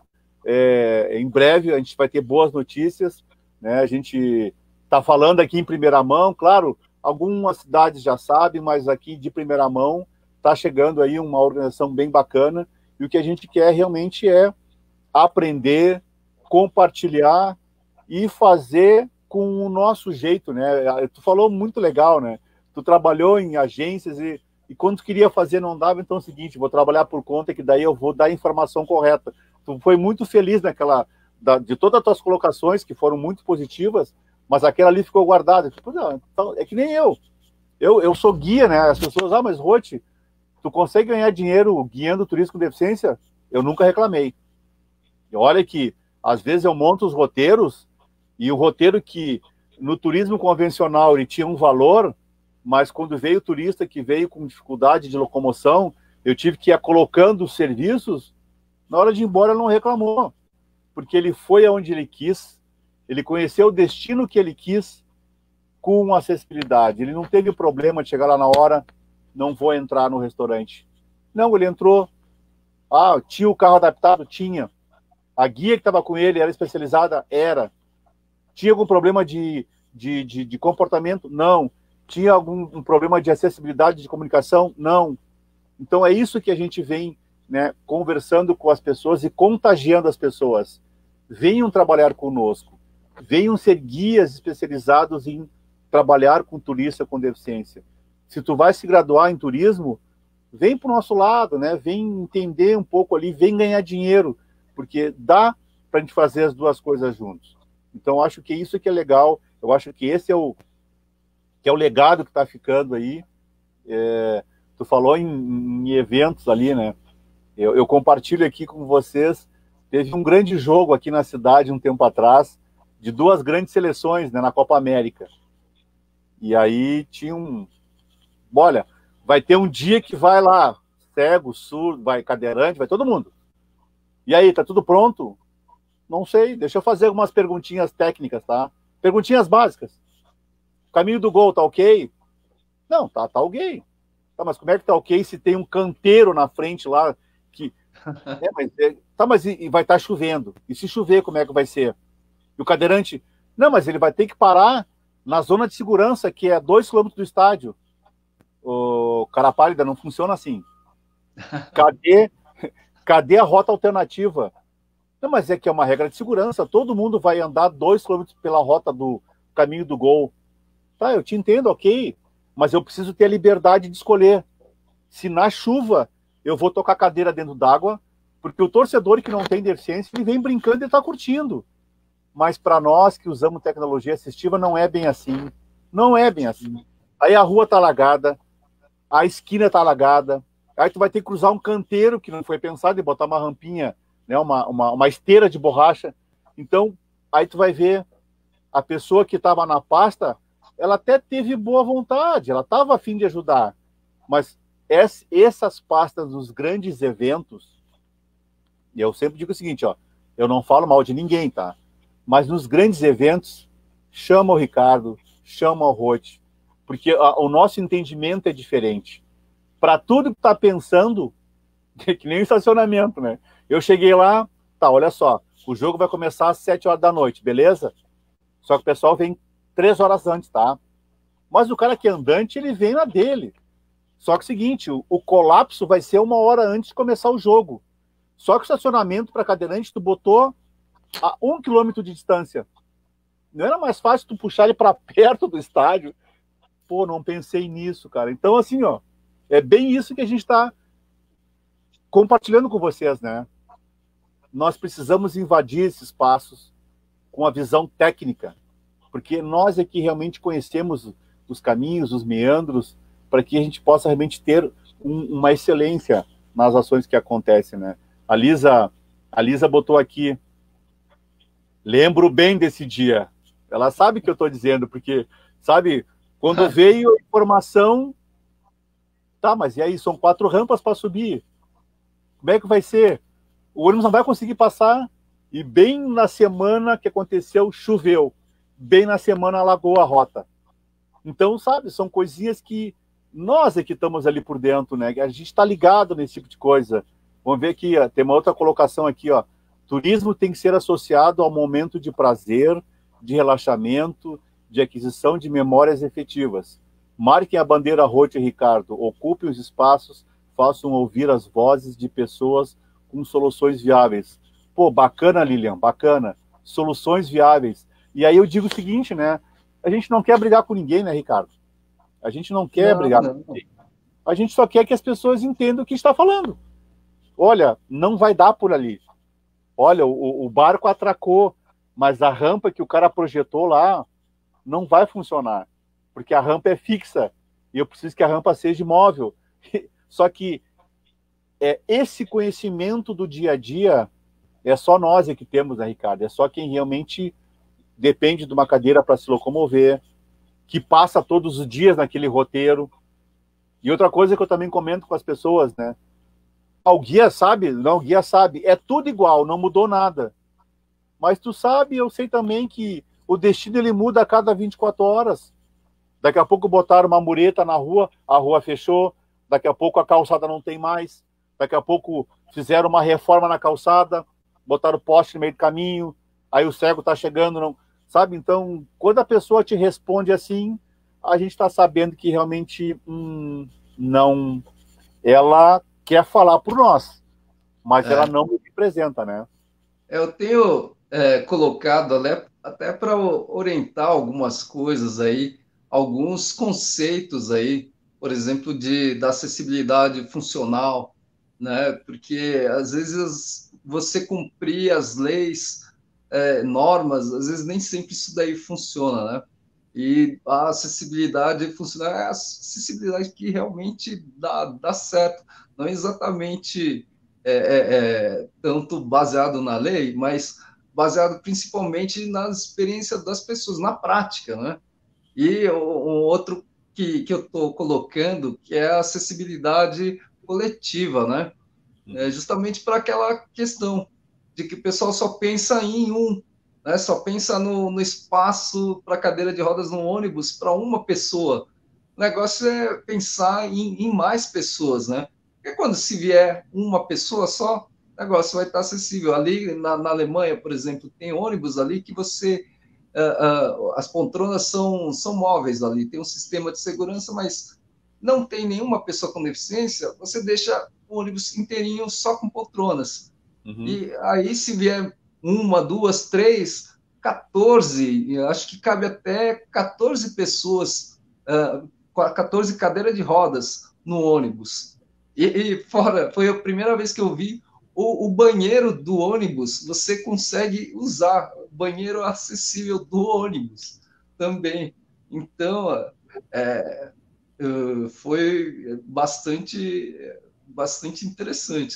é, em breve, a gente vai ter boas notícias, né? A gente está falando aqui em primeira mão, claro, algumas cidades já sabem, mas aqui de primeira mão, está chegando aí uma organização bem bacana, e o que a gente quer realmente é aprender, compartilhar e fazer com o nosso jeito, né? Tu falou muito legal, né? Tu trabalhou em agências e, e quando tu queria fazer não dava, então é o seguinte, vou trabalhar por conta que daí eu vou dar a informação correta. Tu foi muito feliz naquela, da, de todas as tuas colocações, que foram muito positivas, mas aquela ali ficou guardada. Tipo, não, então, é que nem eu. eu. Eu sou guia, né? As pessoas, ah, mas Roth, tu consegue ganhar dinheiro guiando turismo com deficiência? Eu nunca reclamei. E olha que, às vezes eu monto os roteiros, e o roteiro que no turismo convencional ele tinha um valor, mas quando veio o turista que veio com dificuldade de locomoção, eu tive que ir colocando os serviços, na hora de ir embora ele não reclamou, porque ele foi aonde ele quis, ele conheceu o destino que ele quis com acessibilidade. Ele não teve problema de chegar lá na hora, não vou entrar no restaurante. Não, ele entrou. Ah, tinha o carro adaptado? Tinha. A guia que estava com ele era especializada? Era. Tinha algum problema de, de, de, de comportamento? Não. Tinha algum um problema de acessibilidade de comunicação? Não. Então é isso que a gente vem, né, conversando com as pessoas e contagiando as pessoas. Venham trabalhar conosco. Venham ser guias especializados em trabalhar com turista com deficiência. Se tu vai se graduar em turismo, vem para o nosso lado, né? Vem entender um pouco ali, vem ganhar dinheiro, porque dá para a gente fazer as duas coisas juntos. Então, acho que isso que é legal, eu acho que esse é o, que é o legado que está ficando aí. É, tu falou em, em eventos ali, né? Eu, eu compartilho aqui com vocês, teve um grande jogo aqui na cidade um tempo atrás, de duas grandes seleções, né, na Copa América. E aí tinha um... Olha, vai ter um dia que vai lá, cego, surdo, vai cadeirante, vai todo mundo. E aí, tá tudo pronto? Não sei, deixa eu fazer algumas perguntinhas técnicas, tá? Perguntinhas básicas. O caminho do gol tá ok? Não, tá, tá ok. Tá, mas como é que tá ok se tem um canteiro na frente lá que... É, mas, é... Tá, mas e, e vai estar tá chovendo. E se chover, como é que vai ser? E o cadeirante... Não, mas ele vai ter que parar na zona de segurança, que é a dois quilômetros do estádio. O cara pálida, não funciona assim. Cadê, cadê a rota alternativa? Não, mas é que é uma regra de segurança. Todo mundo vai andar dois quilômetros pela rota do caminho do gol. Tá, eu te entendo, ok. Mas eu preciso ter a liberdade de escolher. Se na chuva eu vou tocar cadeira dentro d'água, porque o torcedor que não tem deficiência, ele vem brincando e está curtindo. Mas para nós que usamos tecnologia assistiva, não é bem assim. Não é bem assim. Aí a rua está alagada, a esquina tá alagada, aí tu vai ter que cruzar um canteiro que não foi pensado em botar uma rampinha, né, uma, uma, uma esteira de borracha. Então, aí tu vai ver a pessoa que estava na pasta, ela até teve boa vontade, ela estava a fim de ajudar, mas essas pastas dos grandes eventos, e eu sempre digo o seguinte, ó, eu não falo mal de ninguém, tá? Mas nos grandes eventos, chama o Ricardo, chama o Roth, porque a, o nosso entendimento é diferente. Para tudo que tá pensando, que nem o estacionamento, né? Eu cheguei lá, tá, olha só, o jogo vai começar às sete horas da noite, beleza? Só que o pessoal vem três horas antes, tá? Mas o cara que é andante, ele vem na dele. Só que é o seguinte, o, o colapso vai ser uma hora antes de começar o jogo. Só que o estacionamento para cadeirante tu botou a um quilômetro de distância. Não era mais fácil tu puxar ele para perto do estádio? Pô, não pensei nisso, cara. Então, assim, ó, é bem isso que a gente está compartilhando com vocês, né? Nós precisamos invadir esses espaços com a visão técnica, porque nós é que realmente conhecemos os caminhos, os meandros, para que a gente possa realmente ter um, uma excelência nas ações que acontecem, né? A Lisa, a Lisa botou aqui, lembro bem desse dia. Ela sabe o que eu estou dizendo, porque, sabe, quando veio a informação, tá, mas e aí, são quatro rampas para subir. Como é que vai ser? O ônibus não vai conseguir passar, e bem na semana que aconteceu, choveu. Bem na semana, alagou a rota. Então, sabe, são coisinhas que nós é que estamos ali por dentro, né? A gente está ligado nesse tipo de coisa. Vamos ver aqui, ó, tem uma outra colocação aqui, ó. Turismo tem que ser associado ao momento de prazer, de relaxamento, de aquisição de memórias efetivas. Marquem a bandeira Roth e Ricardo, ocupem os espaços, façam ouvir as vozes de pessoas com soluções viáveis. Pô, bacana, Lilian, bacana. Soluções viáveis. E aí eu digo o seguinte, né? A gente não quer brigar com ninguém, né, Ricardo? A gente não quer não, brigar não. com ninguém. A gente só quer que as pessoas entendam o que está falando. Olha, não vai dar por ali. Olha, o, o barco atracou, mas a rampa que o cara projetou lá não vai funcionar, porque a rampa é fixa e eu preciso que a rampa seja móvel. Só que é, esse conhecimento do dia a dia é só nós é que temos, né, Ricardo? É só quem realmente depende de uma cadeira para se locomover, que passa todos os dias naquele roteiro. E outra coisa que eu também comento com as pessoas, né? O guia sabe, não, o guia sabe, é tudo igual, não mudou nada. Mas tu sabe, eu sei também que o destino ele muda a cada vinte e quatro horas. Daqui a pouco botaram uma mureta na rua, a rua fechou, daqui a pouco a calçada não tem mais, daqui a pouco fizeram uma reforma na calçada, botaram poste no meio do caminho, aí o cego tá chegando, não, sabe? Então, quando a pessoa te responde assim, a gente está sabendo que realmente hum, não, ela quer falar por nós, mas é. ela não me representa, né? Eu tenho é, colocado até para orientar algumas coisas aí, alguns conceitos aí, por exemplo, de, da acessibilidade funcional, né? Porque às vezes você cumprir as leis, é, normas, às vezes nem sempre isso daí funciona, né? E a acessibilidade funcional é a acessibilidade que realmente dá, dá certo, não exatamente é, é, é, tanto baseado na lei, mas baseado principalmente na experiência das pessoas, na prática, né? E um outro que, que eu estou colocando, que é a acessibilidade coletiva, né? É justamente para aquela questão de que o pessoal só pensa em um, né? Só pensa no, no espaço para cadeira de rodas no ônibus para uma pessoa. O negócio é pensar em, em mais pessoas, né? Porque quando se vier uma pessoa só, o negócio vai estar acessível. Ali na, na Alemanha, por exemplo, tem ônibus ali que você... Uh, uh, as poltronas são, são móveis ali, tem um sistema de segurança, mas não tem nenhuma pessoa com deficiência, você deixa o ônibus inteirinho só com poltronas. Uhum. E aí, se vier uma, duas, três, quatorze, acho que cabe até quatorze pessoas, uh, quatorze cadeiras de rodas no ônibus. E, e fora, foi a primeira vez que eu vi o, o banheiro do ônibus, você consegue usar o banheiro acessível do ônibus também. Então, é, uh, foi bastante, bastante interessante.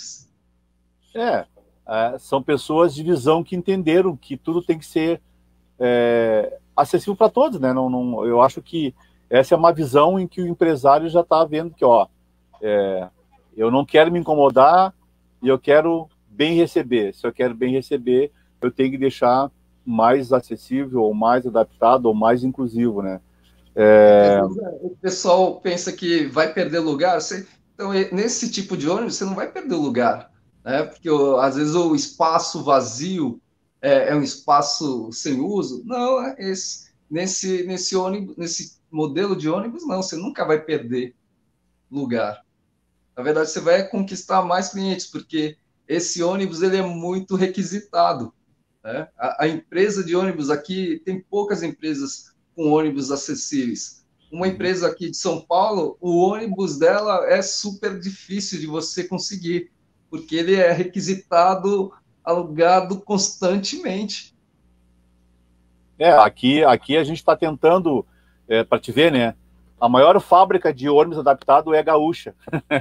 É, é, são pessoas de visão que entenderam que tudo tem que ser é, acessível para todos, né? Não, não, eu acho que essa é uma visão em que o empresário já está vendo que, ó, é, eu não quero me incomodar e eu quero bem receber. Se eu quero bem receber, eu tenho que deixar mais acessível, ou mais adaptado, ou mais inclusivo, né? É que às É, vezes é, o pessoal pensa que vai perder lugar. Você, então, e- nesse tipo de ônibus, você não vai perder lugar, né? Porque o- às vezes o espaço vazio é, é um espaço sem uso. Não, é esse, nesse, nesse ônibus, nesse modelo de ônibus, não, você nunca vai perder lugar. Na verdade, você vai conquistar mais clientes, porque esse ônibus ele é muito requisitado, né? A, a empresa de ônibus aqui tem poucas empresas com ônibus acessíveis. Uma empresa aqui de São Paulo, o ônibus dela é super difícil de você conseguir, porque ele é requisitado, alugado constantemente. é, aqui, aqui a gente está tentando, é, para te ver, né? A maior fábrica de ônibus adaptado é Gaúcha.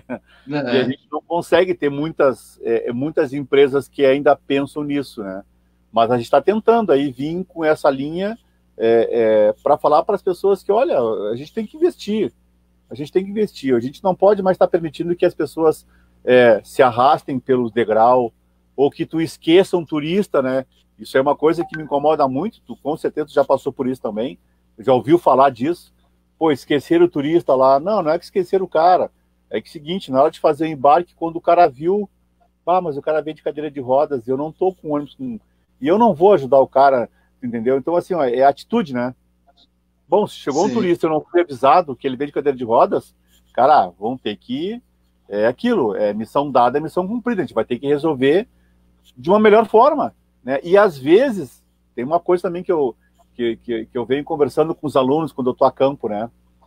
E a Né? gente não consegue ter muitas, é, muitas empresas que ainda pensam nisso, né? Mas a gente está tentando aí vir com essa linha é, é, para falar para as pessoas que, olha, a gente tem que investir, a gente tem que investir, a gente não pode mais estar permitindo que as pessoas é, se arrastem pelos degraus ou que tu esqueça um turista, né? Isso é uma coisa que me incomoda muito, tu com certeza já passou por isso também, já ouviu falar disso. Pô, esqueceram o turista lá. Não, não é que esqueceram o cara. É que é o seguinte, na hora de fazer o embarque, quando o cara viu, ah, mas o cara vem de cadeira de rodas, eu não tô com ônibus com... e eu não vou ajudar o cara, entendeu? Então, assim, ó, é atitude, né? Bom, se chegou um Sim, turista e eu não fui avisado que ele vem de cadeira de rodas, cara, vamos ter que... É aquilo, é missão dada, é missão cumprida. A gente vai ter que resolver de uma melhor forma, né? E às vezes, tem uma coisa também que eu, que, que, que eu venho conversando com os alunos quando eu tô a campo, né?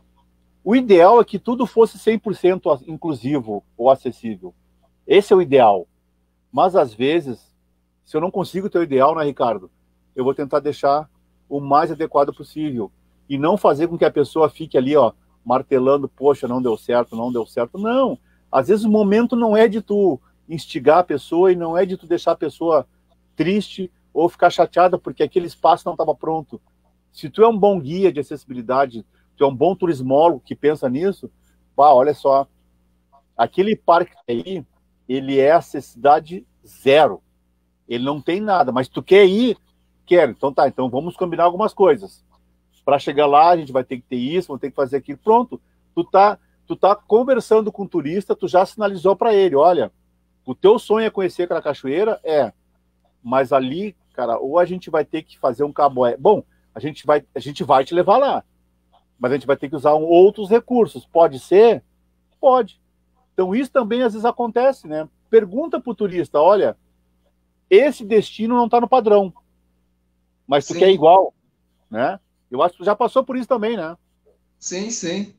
O ideal é que tudo fosse cem por cento inclusivo ou acessível. Esse é o ideal. Mas, às vezes, se eu não consigo ter o ideal, né, Ricardo? Eu vou tentar deixar o mais adequado possível. E não fazer com que a pessoa fique ali, ó, martelando, poxa, não deu certo, não deu certo. Não. Às vezes o momento não é de tu instigar a pessoa e não é de tu deixar a pessoa triste ou ficar chateada porque aquele espaço não estava pronto. Se tu é um bom guia de acessibilidade, tu é um bom turismólogo que pensa nisso, pá, olha só, aquele parque aí, ele é acessibilidade zero. Ele não tem nada, mas tu quer ir? Quero. Então tá, então vamos combinar algumas coisas. Para chegar lá, a gente vai ter que ter isso, vamos ter que fazer aquilo. Pronto, tu tá, tu tá conversando com o turista, tu já sinalizou para ele, olha, o teu sonho é conhecer aquela cachoeira? É. Mas ali, cara, ou a gente vai ter que fazer um cabo... Bom, a gente vai, a gente vai te levar lá, mas a gente vai ter que usar um, outros recursos. Pode ser? Pode. Então isso também às vezes acontece, né? Pergunta para o turista, olha, esse destino não está no padrão, mas tu quer sim, igual, né? Eu acho que tu já passou por isso também, né? sim, sim.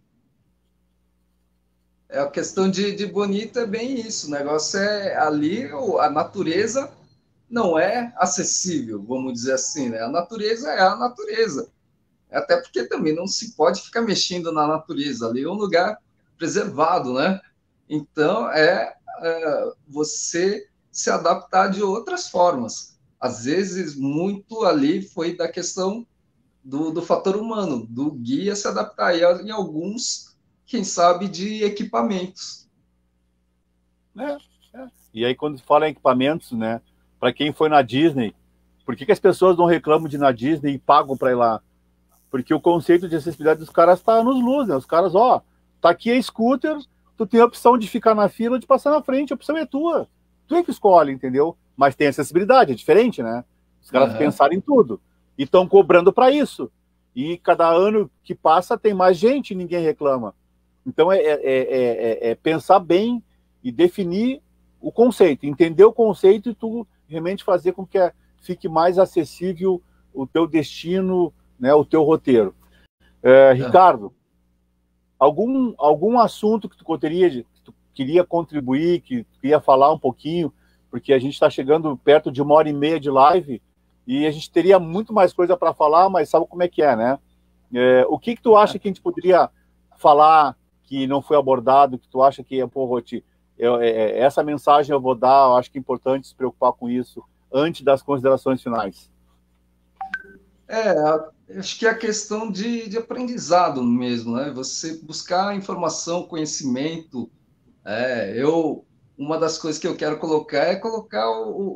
É a questão de, de bonito é bem isso. O negócio é ali, o- a natureza não é acessível, vamos dizer assim, né? A natureza é a natureza. Até porque também não se pode ficar mexendo na natureza. Ali é um lugar preservado, né? Então, é, é você se adaptar de outras formas. Às vezes, muito ali foi da questão do, do fator humano, do guia se adaptar. E em alguns, quem sabe, de equipamentos. É, é. E aí quando fala em equipamentos, né? Para quem foi na Disney, por que, que as pessoas não reclamam de ir na Disney e pagam para ir lá? Porque o conceito de acessibilidade dos caras está nos luz, né? Os caras, ó, tá aqui a scooter, tu tem a opção de ficar na fila ou de passar na frente, a opção é tua. Tu é que escolhe, entendeu? Mas tem acessibilidade, é diferente, né? Os caras Uhum. pensaram em tudo. E estão cobrando para isso. E cada ano que passa tem mais gente e ninguém reclama. Então é, é, é, é pensar bem e definir o conceito, entender o conceito e tu realmente fazer com que fique mais acessível o teu destino, né, o teu roteiro. É, Ricardo, algum, algum assunto que tu, poderia, que tu queria contribuir, que tu queria falar um pouquinho, porque a gente está chegando perto de uma hora e meia de live e a gente teria muito mais coisa para falar, mas sabe como é que é, né? É, o que, que tu acha que a gente poderia falar que não foi abordado, que tu acha que, pô, Roti, eu, é, essa mensagem eu vou dar, eu acho que é importante se preocupar com isso antes das considerações finais? É, acho que é a questão de, de aprendizado mesmo, né? Você buscar informação, conhecimento. É, eu, uma das coisas que eu quero colocar é colocar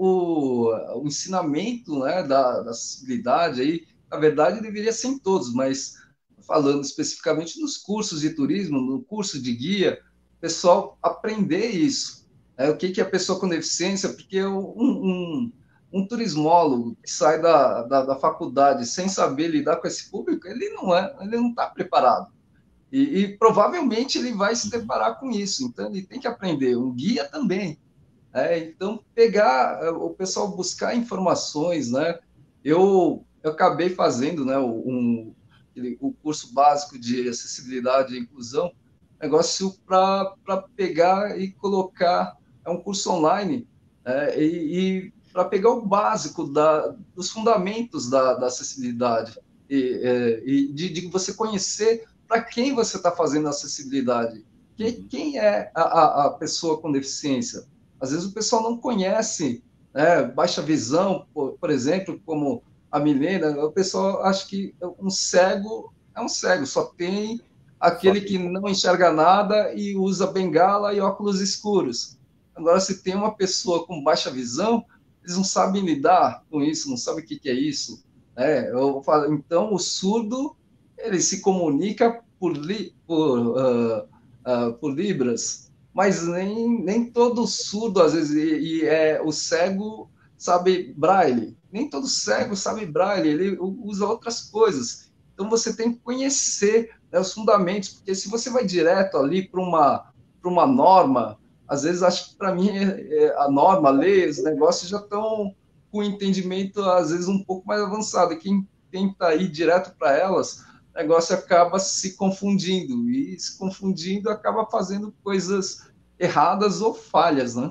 o, o, o ensinamento, né, da, da acessibilidade aí. Na verdade, deveria ser em todos, mas falando especificamente nos cursos de turismo, no curso de guia, o pessoal aprender isso. É, o que, que é a pessoa com deficiência, porque um, um, um turismólogo que sai da, da, da faculdade sem saber lidar com esse público, ele não é, ele não está preparado. E, e provavelmente ele vai se deparar com isso. Então, ele tem que aprender. Um guia também. É, então, pegar, o pessoal buscar informações, né? Eu, eu acabei fazendo, né, um, o curso básico de acessibilidade e inclusão, negócio para pegar e colocar, é um curso online, é, e, e para pegar o básico da, dos fundamentos da, da acessibilidade, e, é, e de, de você conhecer para quem você está fazendo a acessibilidade, que, quem é a, a, a pessoa com deficiência. Às vezes o pessoal não conhece, né, baixa visão, por, por exemplo, como a Milena, o pessoal acha que um cego é um cego, só tem aquele que não enxerga nada e usa bengala e óculos escuros. Agora, se tem uma pessoa com baixa visão, eles não sabem lidar com isso, não sabem o que, que é isso. É, eu falo, então, o surdo, ele se comunica por, li, por, uh, uh, por libras, mas nem, nem todo surdo, às vezes, e, e é, o cego sabe braille. Nem todo cego sabe braille, ele usa outras coisas. Então, você tem que conhecer, né, os fundamentos, porque se você vai direto ali para uma, para uma norma, às vezes, acho que para mim, é, é, a norma, a lei, os negócios já estão com entendimento, às vezes, um pouco mais avançado. E quem tenta ir direto para elas, o negócio acaba se confundindo. E se confundindo, acaba fazendo coisas erradas ou falhas, né?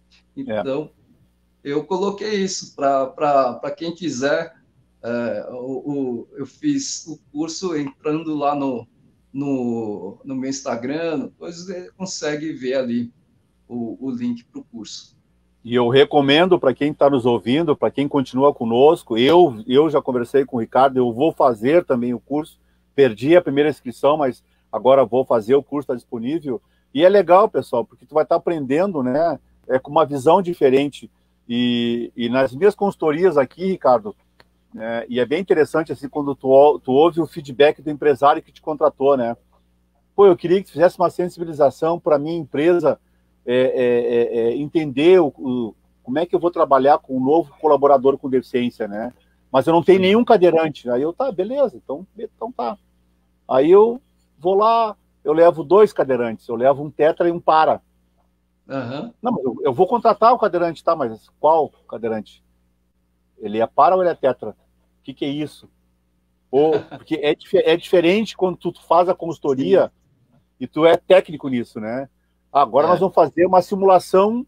Então, é. eu coloquei isso para quem quiser. É, o, o, eu fiz o curso entrando lá no, no, no meu Instagram, depois você consegue ver ali o, o link para o curso. E eu recomendo para quem está nos ouvindo, para quem continua conosco, eu, eu já conversei com o Ricardo, eu vou fazer também o curso, perdi a primeira inscrição, mas agora vou fazer, o curso está disponível, e é legal, pessoal, porque tu vai estar tá aprendendo, né, é, com uma visão diferente, e, e nas minhas consultorias aqui, Ricardo, é, e é bem interessante, assim, quando tu, tu ouve o feedback do empresário que te contratou, né, pô, eu queria que tu fizesse uma sensibilização para a minha empresa, É, é, é, entender o, o, como é que eu vou trabalhar com um novo colaborador com deficiência, né? Mas eu não tenho nenhum cadeirante. Aí eu, tá, beleza, então, então tá. Aí eu vou lá, eu levo dois cadeirantes, eu levo um tetra e um para. Uhum. Não, mas eu, eu vou contratar o cadeirante, tá, mas qual cadeirante? Ele é para ou ele é tetra? O que, que é isso? Ou, porque é, é diferente quando tu faz a consultoria. Sim. E tu é técnico nisso, né? Agora é. Nós vamos fazer uma simulação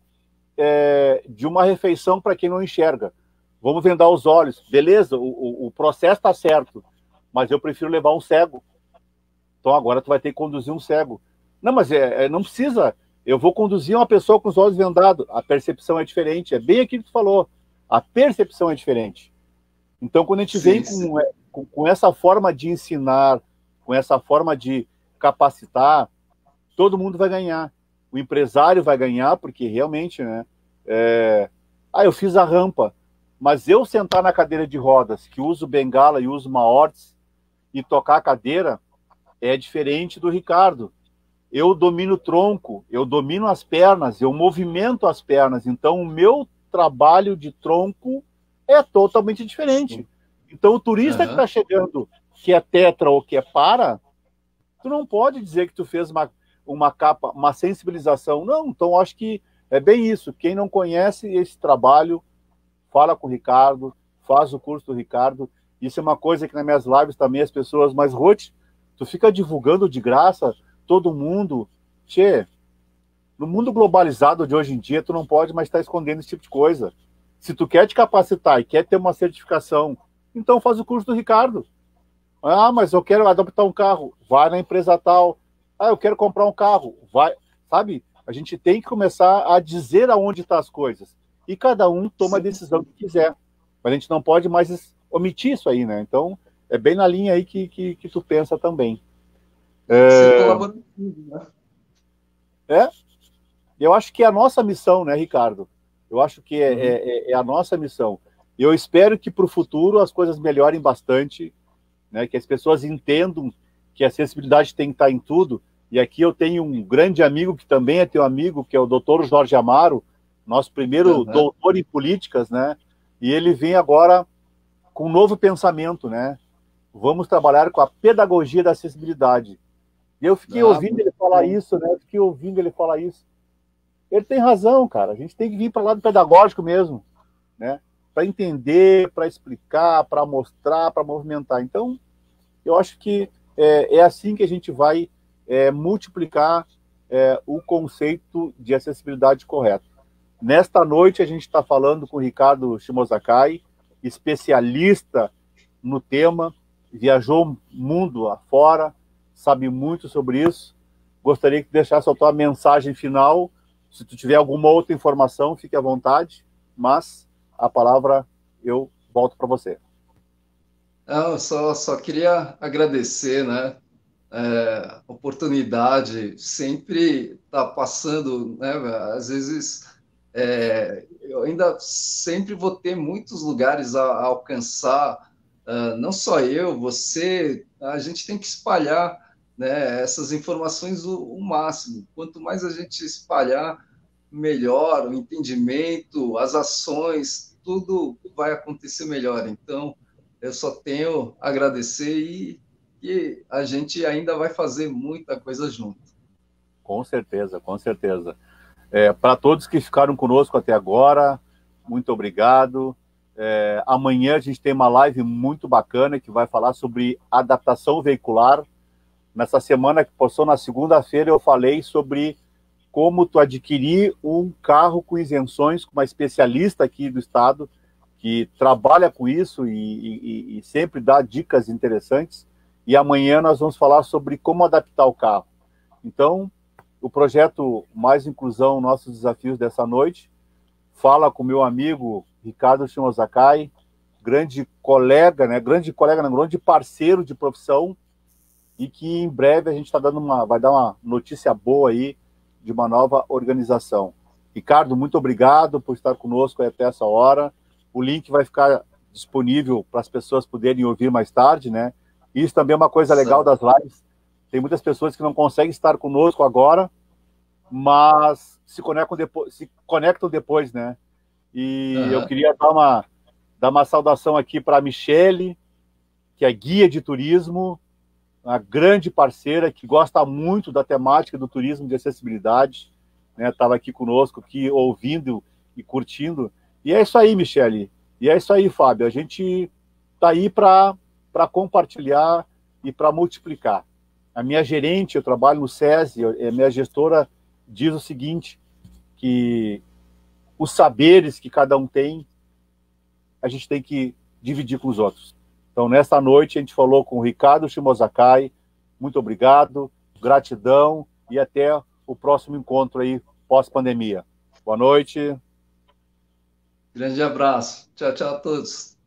é, de uma refeição para quem não enxerga. Vamos vendar os olhos. Beleza, o, o, o processo está certo, mas eu prefiro levar um cego. Então agora tu vai ter que conduzir um cego. Não, mas é, é, não precisa. Eu vou conduzir uma pessoa com os olhos vendados. A percepção é diferente. É bem aquilo que tu falou. A percepção é diferente. Então quando a gente sim, vem com, com, com essa forma de ensinar, com essa forma de capacitar, todo mundo vai ganhar. O empresário vai ganhar, porque realmente, né? É... Ah, eu fiz a rampa, mas eu sentar na cadeira de rodas, que uso bengala e uso uma órtese, e tocar a cadeira, é diferente do Ricardo. Eu domino o tronco, eu domino as pernas, eu movimento as pernas, então o meu trabalho de tronco é totalmente diferente. Então o turista uhum. que está chegando, que é tetra ou que é para, tu não pode dizer que tu fez uma uma capa, uma sensibilização. Não, então acho que é bem isso. Quem não conhece esse trabalho, fala com o Ricardo, faz o curso do Ricardo. Isso é uma coisa que nas minhas lives também as pessoas, mas Ruth, tu fica divulgando de graça, todo mundo. Tchê, no mundo globalizado de hoje em dia, tu não pode mais estar escondendo esse tipo de coisa. Se tu quer te capacitar e quer ter uma certificação, então faz o curso do Ricardo. Ah, mas eu quero adaptar um carro. Vai na empresa tal, Ah, eu quero comprar um carro. Vai, sabe? A gente tem que começar a dizer aonde estão as coisas. E cada um toma a decisão que quiser. Mas a gente não pode mais omitir isso aí, né? Então, é bem na linha aí que, que, que tu pensa também. Ser colaborativo, né? É, eu acho que é a nossa missão, né, Ricardo? Eu acho que é, Uhum. é, é a nossa missão. Eu espero que para o futuro as coisas melhorem bastante, né, que as pessoas entendam que a acessibilidade tem que estar em tudo. E aqui eu tenho um grande amigo, que também é teu amigo, que é o doutor Jorge Amaro, nosso primeiro Uhum. doutor em políticas, né? E ele vem agora com um novo pensamento, né? Vamos trabalhar com a pedagogia da acessibilidade. E eu fiquei Ah, ouvindo muito ele falar bom. isso, né? Eu fiquei ouvindo ele falar isso. Ele tem razão, cara. A gente tem que vir para o lado pedagógico mesmo, né? Para entender, para explicar, para mostrar, para movimentar. Então, eu acho que é, é assim que a gente vai é, multiplicar é, o conceito de acessibilidade correta. Nesta noite, a gente está falando com o Ricardo Shimozakai, especialista no tema, viajou mundo afora, sabe muito sobre isso. Gostaria que deixasse a tua mensagem final. Se tu tiver alguma outra informação, fique à vontade, mas a palavra eu volto para você. Não, eu só, só queria agradecer, né? É, oportunidade sempre está passando, né? Às vezes é, eu ainda sempre vou ter muitos lugares a, a alcançar, uh, não só eu, você, a gente tem que espalhar, né, essas informações o, o máximo. Quanto mais a gente espalhar, melhor o entendimento, as ações, tudo vai acontecer melhor. Então, eu só tenho a agradecer e que a gente ainda vai fazer muita coisa junto. Com certeza, com certeza. É, para todos que ficaram conosco até agora, muito obrigado. É, amanhã a gente tem uma live muito bacana que vai falar sobre adaptação veicular. Nessa semana que passou, na segunda-feira, eu falei sobre como tu adquirir um carro com isenções, com uma especialista aqui do estado que trabalha com isso e, e, e sempre dá dicas interessantes. E amanhã nós vamos falar sobre como adaptar o carro. Então, o projeto Mais Inclusão, nossos desafios dessa noite, fala com meu amigo Ricardo Shimozakai, grande colega, né, grande colega, não, grande parceiro de profissão, e que em breve a gente tá dando uma, vai dar uma notícia boa aí de uma nova organização. Ricardo, muito obrigado por estar conosco até essa hora. O link vai ficar disponível para as pessoas poderem ouvir mais tarde, né? Isso também é uma coisa legal das lives. Tem muitas pessoas que não conseguem estar conosco agora, mas se conectam depois, se conectam depois, né? E uhum. Eu queria dar uma, dar uma saudação aqui para a Michele, que é guia de turismo, uma grande parceira que gosta muito da temática do turismo de acessibilidade, né? Estava aqui conosco, aqui ouvindo e curtindo. E é isso aí, Michele. E é isso aí, Fábio. A gente está aí para para compartilhar e para multiplicar. A minha gerente, eu trabalho no SESI, a minha gestora diz o seguinte, que os saberes que cada um tem, a gente tem que dividir com os outros. Então, nesta noite, a gente falou com o Ricardo Shimozakai. Muito obrigado, gratidão e até o próximo encontro aí, pós-pandemia. Boa noite. Grande abraço. Tchau, tchau a todos.